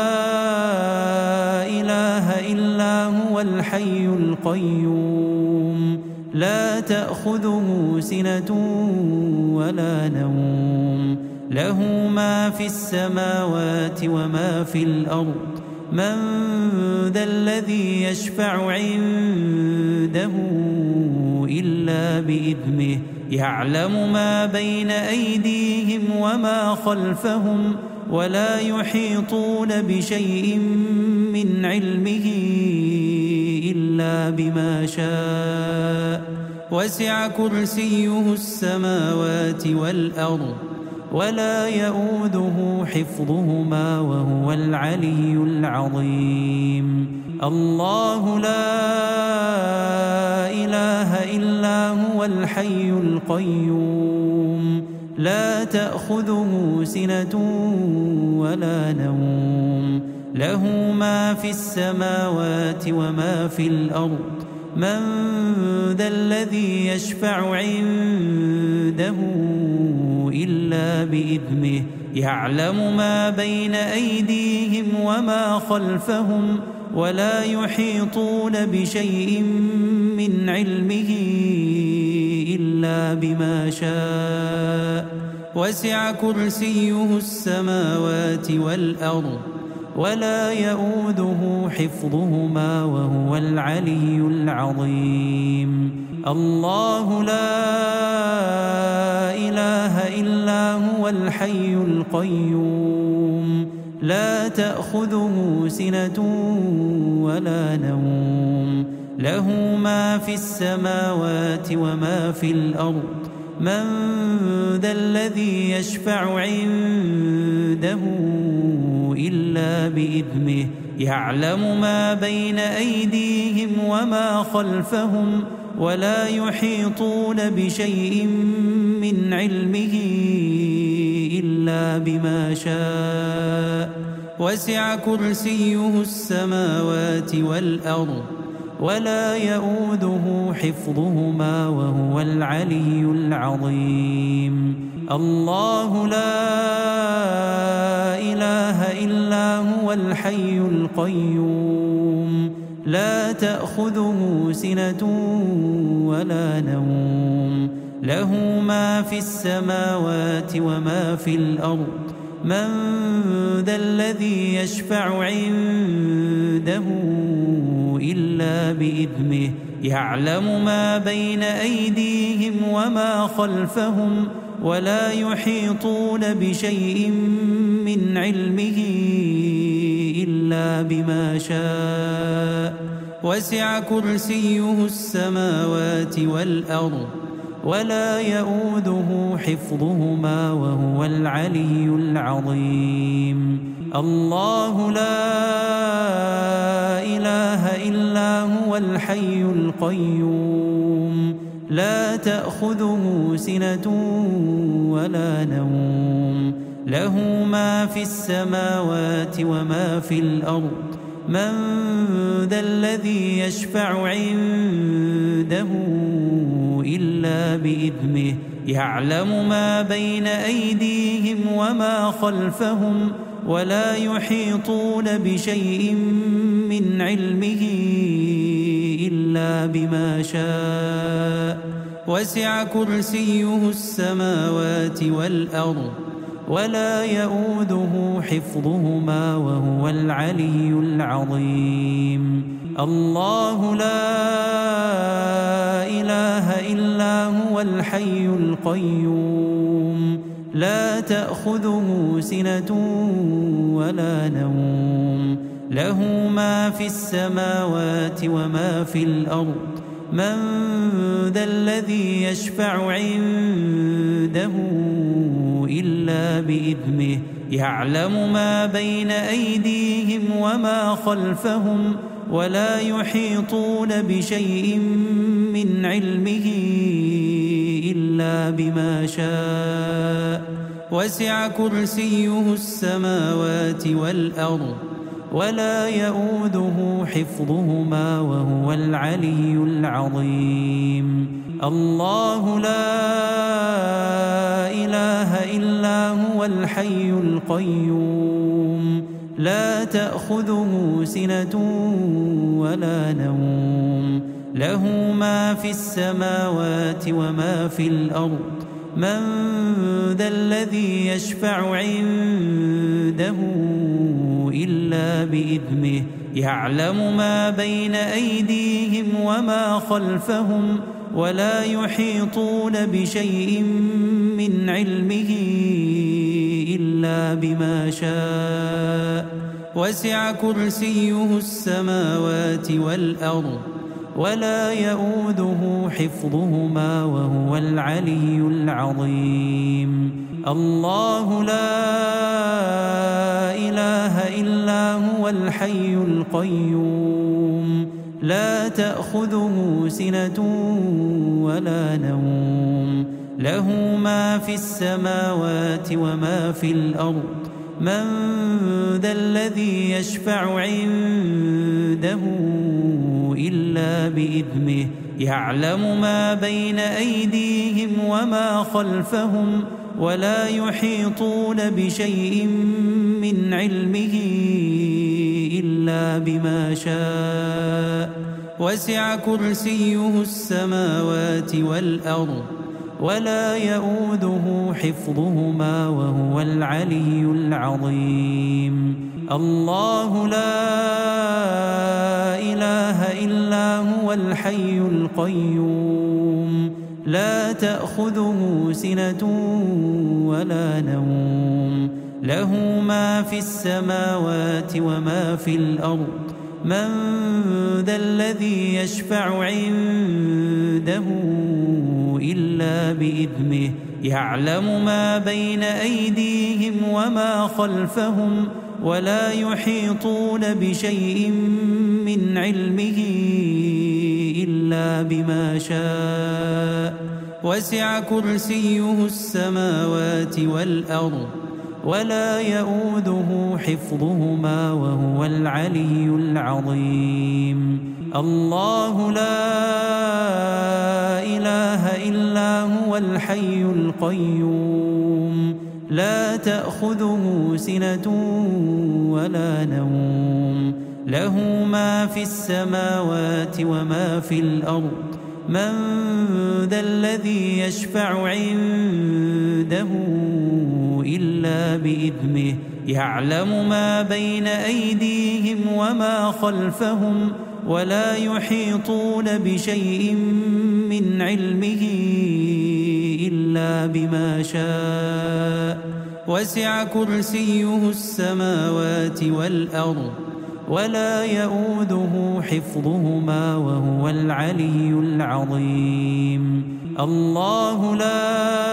إله إلا هو الحي القيوم لا تأخذه سنة ولا نوم له ما في السماوات وما في الأرض من ذا الذي يشفع عنده إلا بإذنه يعلم ما بين أيديهم وما خلفهم ولا يحيطون بشيء من علمه إلا بما شاء وسع كرسيه السماوات والأرض ولا يؤوده حفظهما وهو العلي العظيم الله لا إله إلا هو الحي القيوم لا تأخذه سنة ولا نوم له ما في السماوات وما في الأرض من ذا الذي يشفع عنده إلا بإذنه يعلم ما بين أيديهم وما خلفهم ولا يحيطون بشيء من علمه إلا بما شاء وسع كرسيه السماوات والأرض ولا يؤوده حفظهما وهو العلي العظيم الله لا إله إلا هو الحي القيوم لا تأخذه سنة ولا نوم له ما في السماوات وما في الأرض من ذا الذي يشفع عنده إلا بإذنه يعلم ما بين أيديهم وما خلفهم ولا يحيطون بشيء من علمه إلا بما شاء وسع كرسيه السماوات والأرض ولا يؤوده حفظهما وهو العلي العظيم الله لا إله إلا هو الحي القيوم لا تأخذه سنة ولا نوم له ما في السماوات وما في الأرض من ذا الذي يشفع عنده إلا بإذنه يعلم ما بين أيديهم وما خلفهم ولا يحيطون بشيء من علمه إلا بما شاء وسع كرسيه السماوات والأرض ولا يؤوده حفظهما وهو العلي العظيم الله لا إله إلا هو الحي القيوم لا تأخذه سنة ولا نوم له ما في السماوات وما في الأرض من ذا الذي يشفع عنده إلا بإذنه يعلم ما بين أيديهم وما خلفهم ولا يحيطون بشيء من علمه إلا بما شاء وسع كرسيه السماوات والأرض ولا يؤوده حفظهما وهو العلي العظيم الله لا إله إلا هو الحي القيوم لا تأخذه سنة ولا نوم له ما في السماوات وما في الأرض من ذا الذي يشفع عنده إلا بإذنه يعلم ما بين أيديهم وما خلفهم ولا يحيطون بشيء من علمه إلا بما شاء وسع كرسيه السماوات والأرض ولا يؤوده حفظهما وهو العلي العظيم الله لا إله إلا هو الحي القيوم لا تأخذه سنة ولا نوم له ما في السماوات وما في الأرض من ذا الذي يشفع عنده إلا بإذنه يعلم ما بين أيديهم وما خلفهم ولا يحيطون بشيء من علمه إلا بما شاء وسع كرسيه السماوات والأرض ولا يؤوده حفظهما وهو العلي العظيم الله لا إله إلا هو الحي القيوم لا تأخذه سنة ولا نوم له ما في السماوات وما في الأرض من ذا الذي يشفع عنده إلا بإذنه يعلم ما بين أيديهم وما خلفهم ولا يحيطون بشيء من علمه إلا بما شاء وسع كرسيه السماوات والأرض ولا يؤوده حفظهما وهو العلي العظيم الله لا إله إلا هو الحي القيوم لا تأخذه سنة ولا نوم له ما في السماوات وما في الأرض من ذا الذي يشفع عنده إلا بإذنه يعلم ما بين أيديهم وما خلفهم ولا يحيطون بشيء من علمه إلا بما شاء وسع كرسيه السماوات والأرض ولا يؤوده حفظهما وهو العلي العظيم الله لا إله إلا هو الحي القيوم لا تأخذه سنة ولا نوم له ما في السماوات وما في الأرض من ذا الذي يشفع عنده إلا بإذنه يعلم ما بين أيديهم وما خلفهم ولا يحيطون بشيء من علمه إلا بما شاء وسع كرسيه السماوات والأرض ولا يؤوده حفظهما وهو العلي العظيم الله لا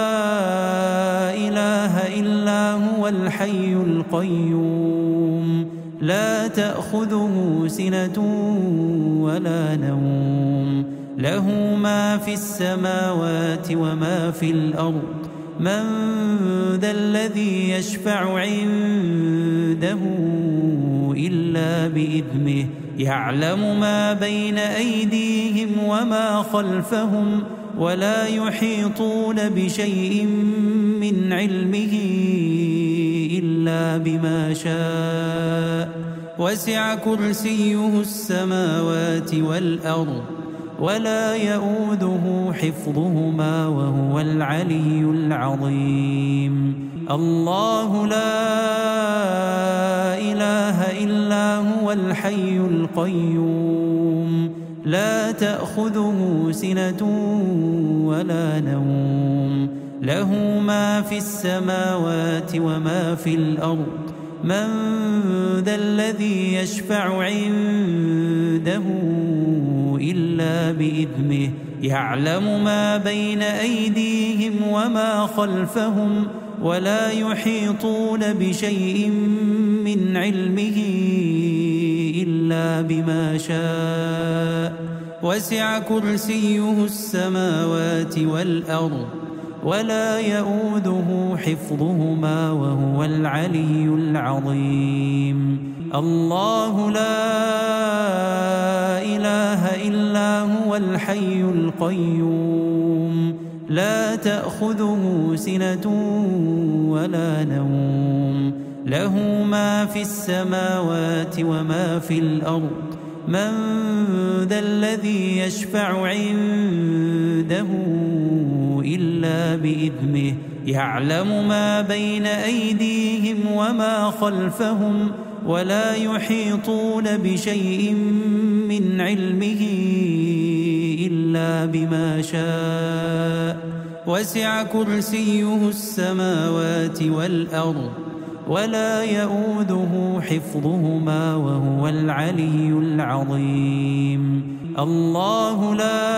إله إلا هو الحي القيوم لا تأخذه سنة ولا نوم له ما في السماوات وما في الأرض من ذا الذي يشفع عنده إلا بإذنه يعلم ما بين أيديهم وما خلفهم ولا يحيطون بشيء من علمه إلا بما شاء وسع كرسيه السماوات والأرض ولا يؤوده حفظهما وهو العلي العظيم الله لا إله إلا هو الحي القيوم لا تأخذه سنة ولا نوم له ما في السماوات وما في الأرض من ذا الذي يشفع عنده إلا بإذنه يعلم ما بين أيديهم وما خلفهم ولا يحيطون بشيء من علمه إلا بما شاء وسع كرسيه السماوات والأرض ولا يؤوده حفظهما وهو العلي العظيم الله لا إله إلا هو الحي القيوم لا تأخذه سنة ولا نوم له ما في السماوات وما في الأرض من ذا الذي يشفع عنده إلا بإذنه يعلم ما بين أيديهم وما خلفهم ولا يحيطون بشيء من علمه إلا بما شاء وسع كرسيه السماوات والأرض ولا يؤوده حفظهما وهو العلي العظيم الله لا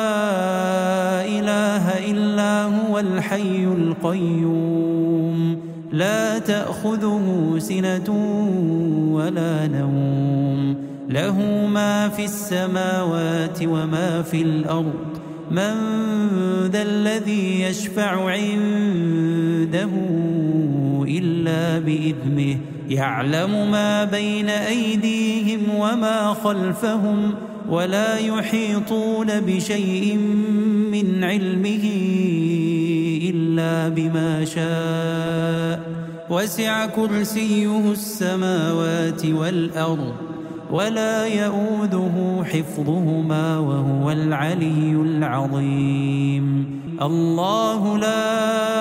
إله إلا هو الحي القيوم لا تأخذه سنة ولا نوم له ما في السماوات وما في الأرض من ذا الذي يشفع عنده إلا بإذنه يعلم ما بين أيديهم وما خلفهم ولا يحيطون بشيء من علمه إلا بما شاء وسع كرسيه السماوات والأرض ولا يؤوده حفظهما وهو العلي العظيم الله لا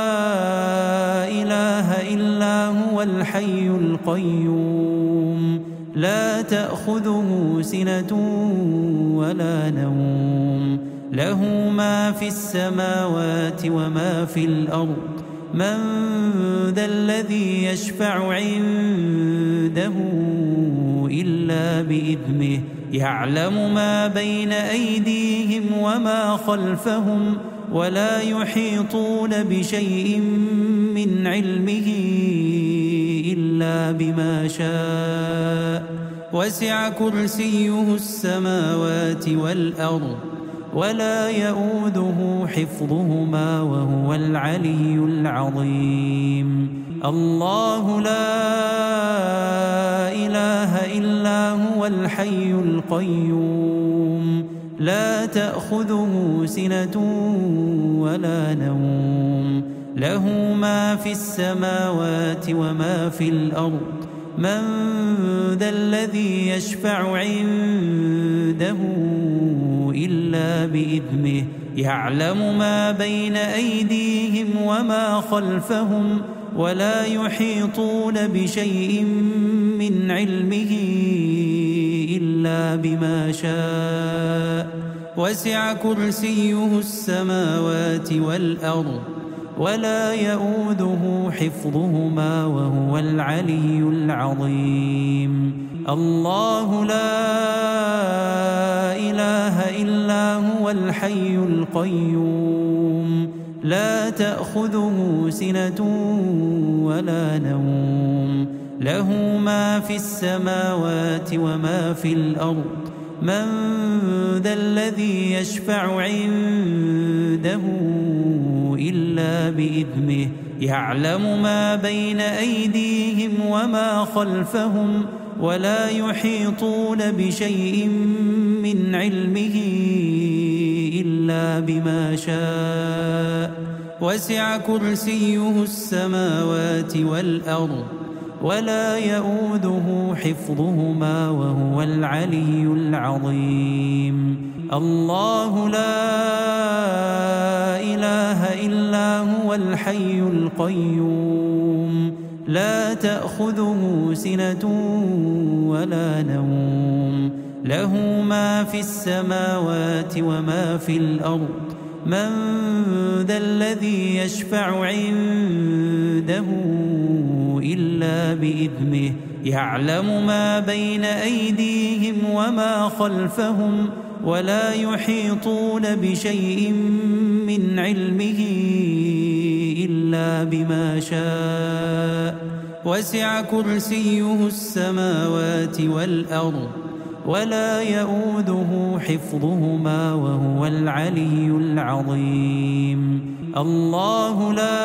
إله إلا هو الحي القيوم لا تأخذه سنة ولا نوم له ما في السماوات وما في الأرض من ذا الذي يشفع عنده إلا بإذنه يعلم ما بين أيديهم وما خلفهم ولا يحيطون بشيء من علمه إلا بما شاء وسع كرسيه السماوات والأرض ولا يؤوده حفظهما وهو العلي العظيم الله لا إله إلا هو الحي القيوم لا تأخذه سنة ولا نوم له ما في السماوات وما في الأرض من ذا الذي يشفع عنده إلا بإذنه يعلم ما بين أيديهم وما خلفهم ولا يحيطون بشيء من علمه إلا بما شاء وسع كرسيه السماوات والأرض ولا يؤوده حفظهما وهو العلي العظيم الله لا إله إلا هو الحي القيوم لا تأخذه سنة ولا نوم له ما في السماوات وما في الأرض من ذا الذي يشفع عنده إلا بإذنه يعلم ما بين أيديهم وما خلفهم ولا يحيطون بشيء من علمه إلا بما شاء وسع كرسيه السماوات والأرض ولا يؤوده حفظهما وهو العلي العظيم الله لا إله إلا هو الحي القيوم لا تأخذه سنة ولا نوم له ما في السماوات وما في الأرض من ذا الذي يشفع عنده إلا بإذنه يعلم ما بين أيديهم وما خلفهم ولا يحيطون بشيء من علمه إلا بما شاء وسع كرسيه السماوات والأرض ولا يؤوده حفظهما وهو العلي العظيم الله لا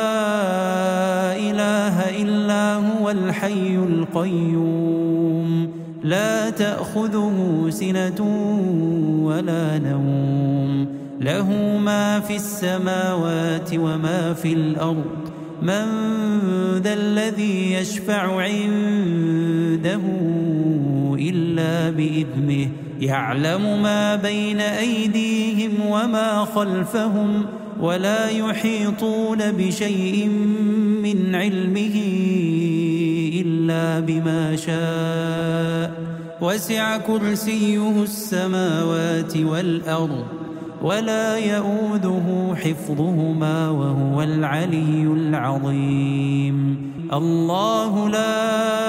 إله إلا هو الحي القيوم لا تأخذه سنة ولا نوم له ما في السماوات وما في الأرض من ذا الذي يشفع عنده إلا بإذنه يعلم ما بين أيديهم وما خلفهم ولا يحيطون بشيء من علمه إلا بما شاء وسع كرسيه السماوات والأرض ولا يؤوده حفظهما وهو العلي العظيم الله لا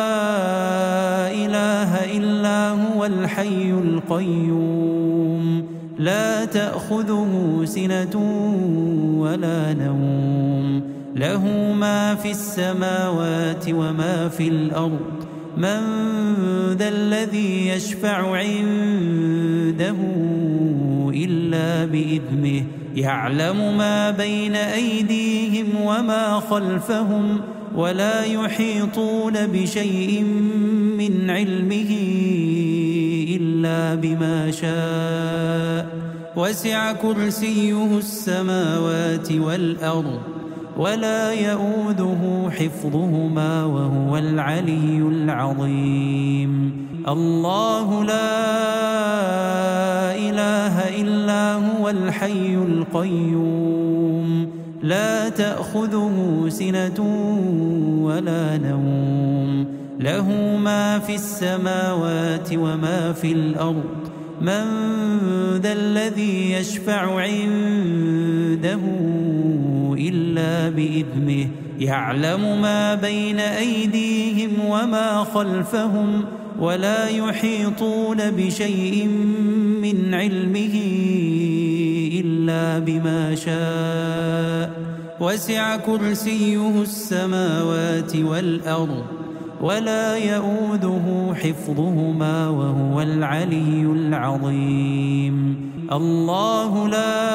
إله إلا هو الحي القيوم لا تأخذه سنة ولا نوم له ما في السماوات وما في الأرض من ذا الذي يشفع عنده إلا بإذنه يعلم ما بين أيديهم وما خلفهم ولا يحيطون بشيء من علمه إلا بما شاء وسع كرسيه السماوات والأرض ولا يؤوده حفظهما وهو العلي العظيم الله لا إله إلا هو الحي القيوم لا تأخذه سنة ولا نوم له ما في السماوات وما في الأرض من ذا الذي يشفع عنده إلا بإذنه يعلم ما بين أيديهم وما خلفهم ولا يحيطون بشيء من علمه إلا بما شاء وسع كرسيه السماوات والأرض ولا يؤوده حفظهما وهو العلي العظيم الله لا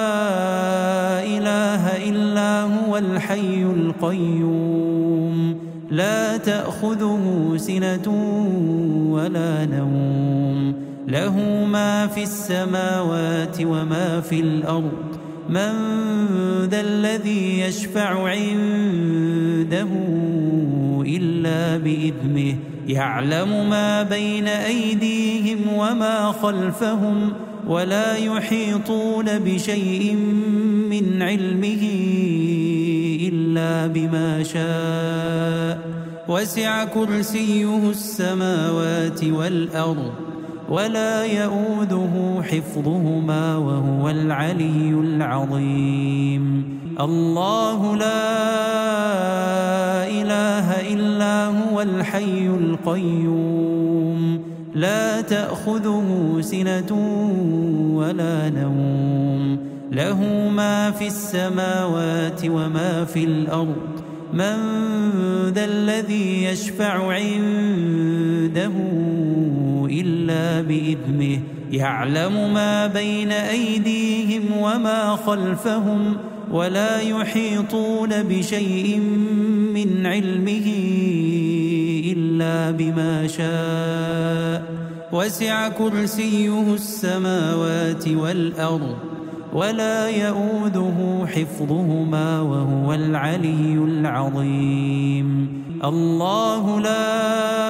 إله إلا هو الحي القيوم لا تأخذه سنة ولا نوم له ما في السماوات وما في الأرض من ذا الذي يشفع عنده إلا بإذنه يعلم ما بين أيديهم وما خلفهم ولا يحيطون بشيء من علمه إلا بما شاء وسع كرسيه السماوات والأرض ولا يؤوده حفظهما وهو العلي العظيم الله لا إله إلا هو الحي القيوم لا تأخذه سنة ولا نوم له ما في السماوات وما في الأرض من ذا الذي يشفع عنده إلا بإذنه يعلم ما بين أيديهم وما خلفهم ولا يحيطون بشيء من علمه إلا بما شاء وسع كرسيه السماوات والأرض ولا يؤوده حفظهما وهو العلي العظيم الله لا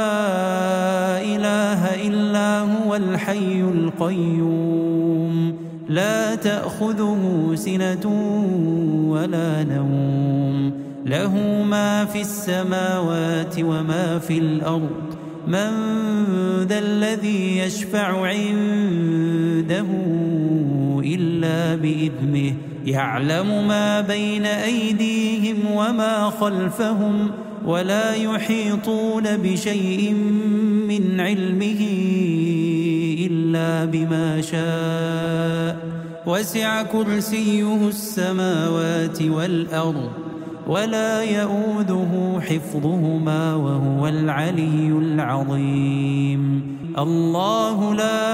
إله إلا هو الحي القيوم لا تأخذه سنة ولا نوم له ما في السماوات وما في الأرض من ذا الذي يشفع عنده إلا بإذنه يعلم ما بين أيديهم وما خلفهم ولا يحيطون بشيء من علمه إلا بما شاء وسع كرسيه السماوات والأرض ولا يؤوده حفظهما وهو العلي العظيم الله لا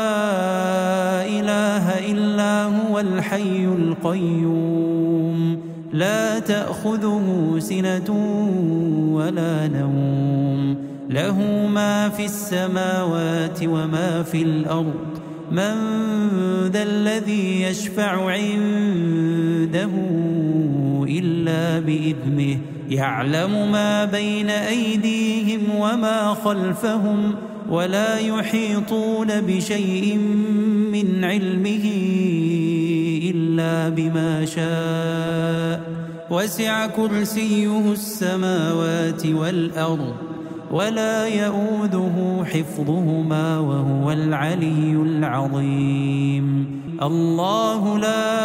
إله إلا هو الحي القيوم لا تأخذه سنة ولا نوم له ما في السماوات وما في الأرض من ذا الذي يشفع عنده إلا بإذنه يعلم ما بين أيديهم وما خلفهم ولا يحيطون بشيء من علمه إلا بما شاء وسع كرسيه السماوات والأرض ولا يؤوده حفظهما وهو العلي العظيم الله لا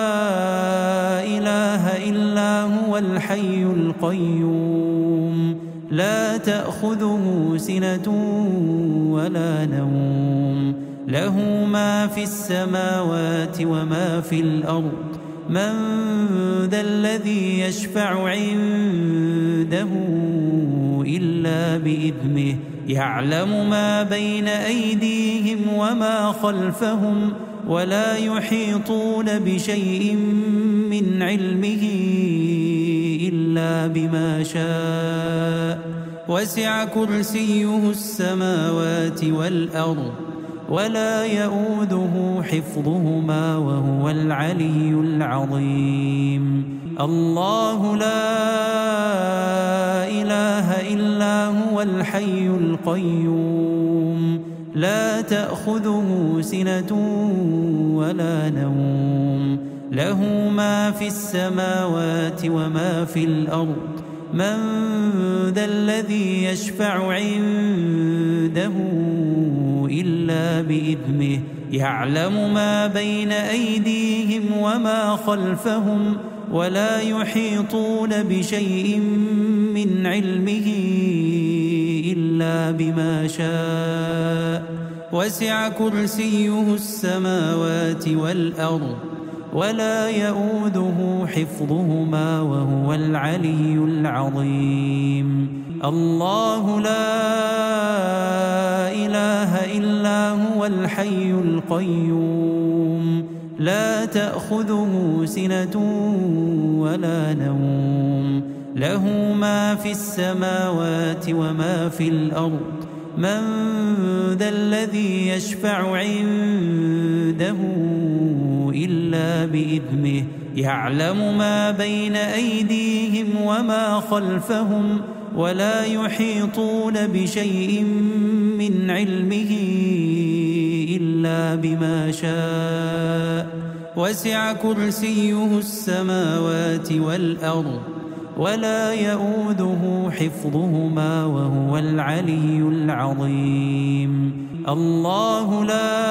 إله إلا هو الحي القيوم لا تأخذه سنة ولا نوم له ما في السماوات وما في الأرض من ذا الذي يشفع عنده إلا بإذنه يعلم ما بين أيديهم وما خلفهم ولا يحيطون بشيء من علمه إلا بما شاء وسع كرسيه السماوات والأرض ولا يؤوده حفظهما وهو العلي العظيم الله لا إله إلا هو الحي القيوم لا تأخذه سنة ولا نوم له ما في السماوات وما في الأرض من ذا الذي يشفع عنده إلا بإذنه يعلم ما بين أيديهم وما خلفهم ولا يحيطون بشيء من علمه إلا بما شاء وسع كرسيه السماوات والأرض ولا يؤوده حفظهما وهو العلي العظيم الله لا إله إلا هو الحي القيوم لا تأخذه سنة ولا نوم له ما في السماوات وما في الأرض من ذا الذي يشفع عنده إلا بإذنه يعلم ما بين أيديهم وما خلفهم ولا يحيطون بشيء من علمه إلا بما شاء وسع كرسيه السماوات والأرض ولا يؤوده حفظهما وهو العلي العظيم الله لا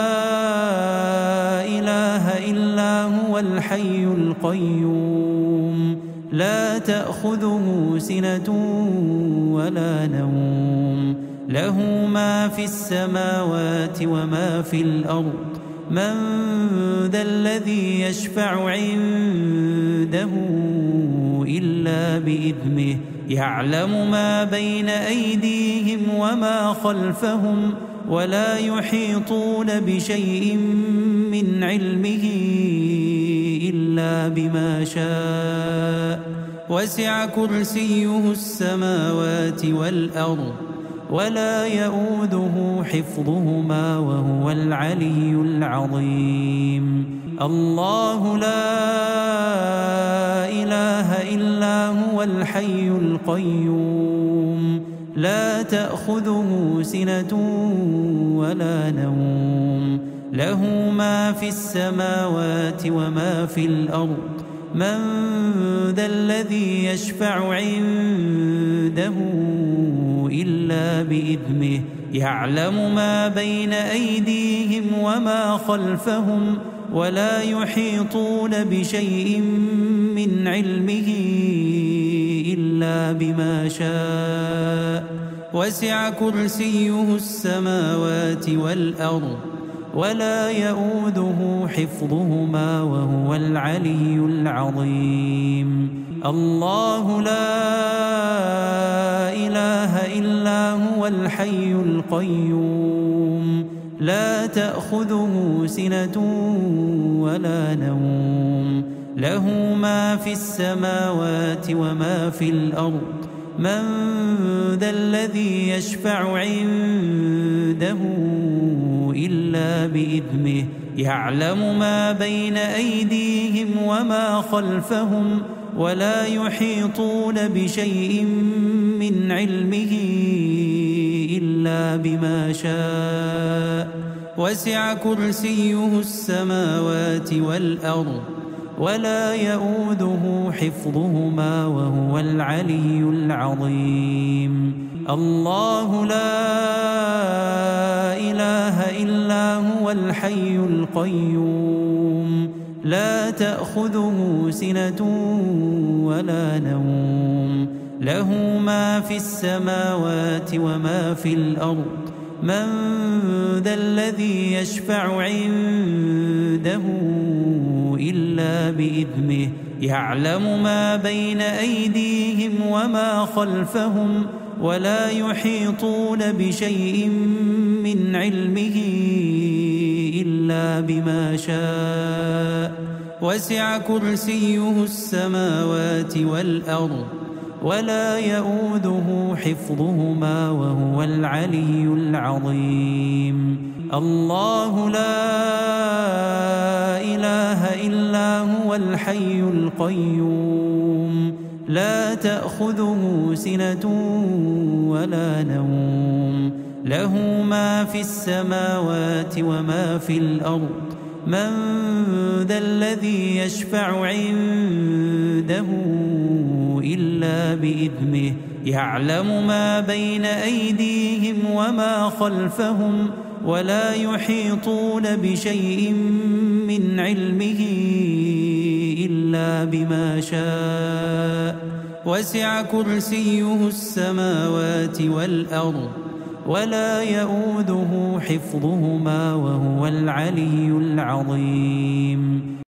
إله إلا هو الحي القيوم لا تأخذه سنة ولا نوم له ما في السماوات وما في الأرض من ذا الذي يشفع عنده إلا بإذنه يعلم ما بين أيديهم وما خلفهم ولا يحيطون بشيء من علمه إلا بما شاء وسع كرسيه السماوات والأرض ولا يؤوده حفظهما وهو العلي العظيم الله لا إله إلا هو الحي القيوم لا تأخذه سنة ولا نوم له ما في السماوات وما في الأرض من ذا الذي يشفع عنده إلا بإذنه يعلم ما بين أيديهم وما خلفهم ولا يحيطون بشيء من علمه إلا بما شاء وسع كرسيه السماوات والأرض ولا يؤوده حفظهما وهو العلي العظيم الله لا إله إلا هو الحي القيوم لا تأخذه سنة ولا نوم له ما في السماوات وما في الأرض من ذا الذي يشفع عنده إلا بإذنه يعلم ما بين أيديهم وما خلفهم ولا يحيطون بشيء من علمه إلا بما شاء وسع كرسيه السماوات والأرض ولا يؤوده حفظهما وهو العلي العظيم الله لا إله إلا هو الحي القيوم لا تأخذه سنة ولا نوم له ما في السماوات وما في الأرض من ذا الذي يشفع عنده إلا بإذنه يعلم ما بين أيديهم وما خلفهم ولا يحيطون بشيء من علمه إلا بما شاء وسع كرسيه السماوات والأرض ولا يؤوده حفظهما وهو العلي العظيم الله لا إله إلا هو الحي القيوم لا تأخذه سنة ولا نوم له ما في السماوات وما في الأرض من ذا الذي يشفع عنده إلا بإذنه يعلم ما بين أيديهم وما خلفهم ولا يحيطون بشيء من علمه إلا بما شاء وسع كرسيه السماوات والأرض ولا يؤوده حفظهما وهو العلي العظيم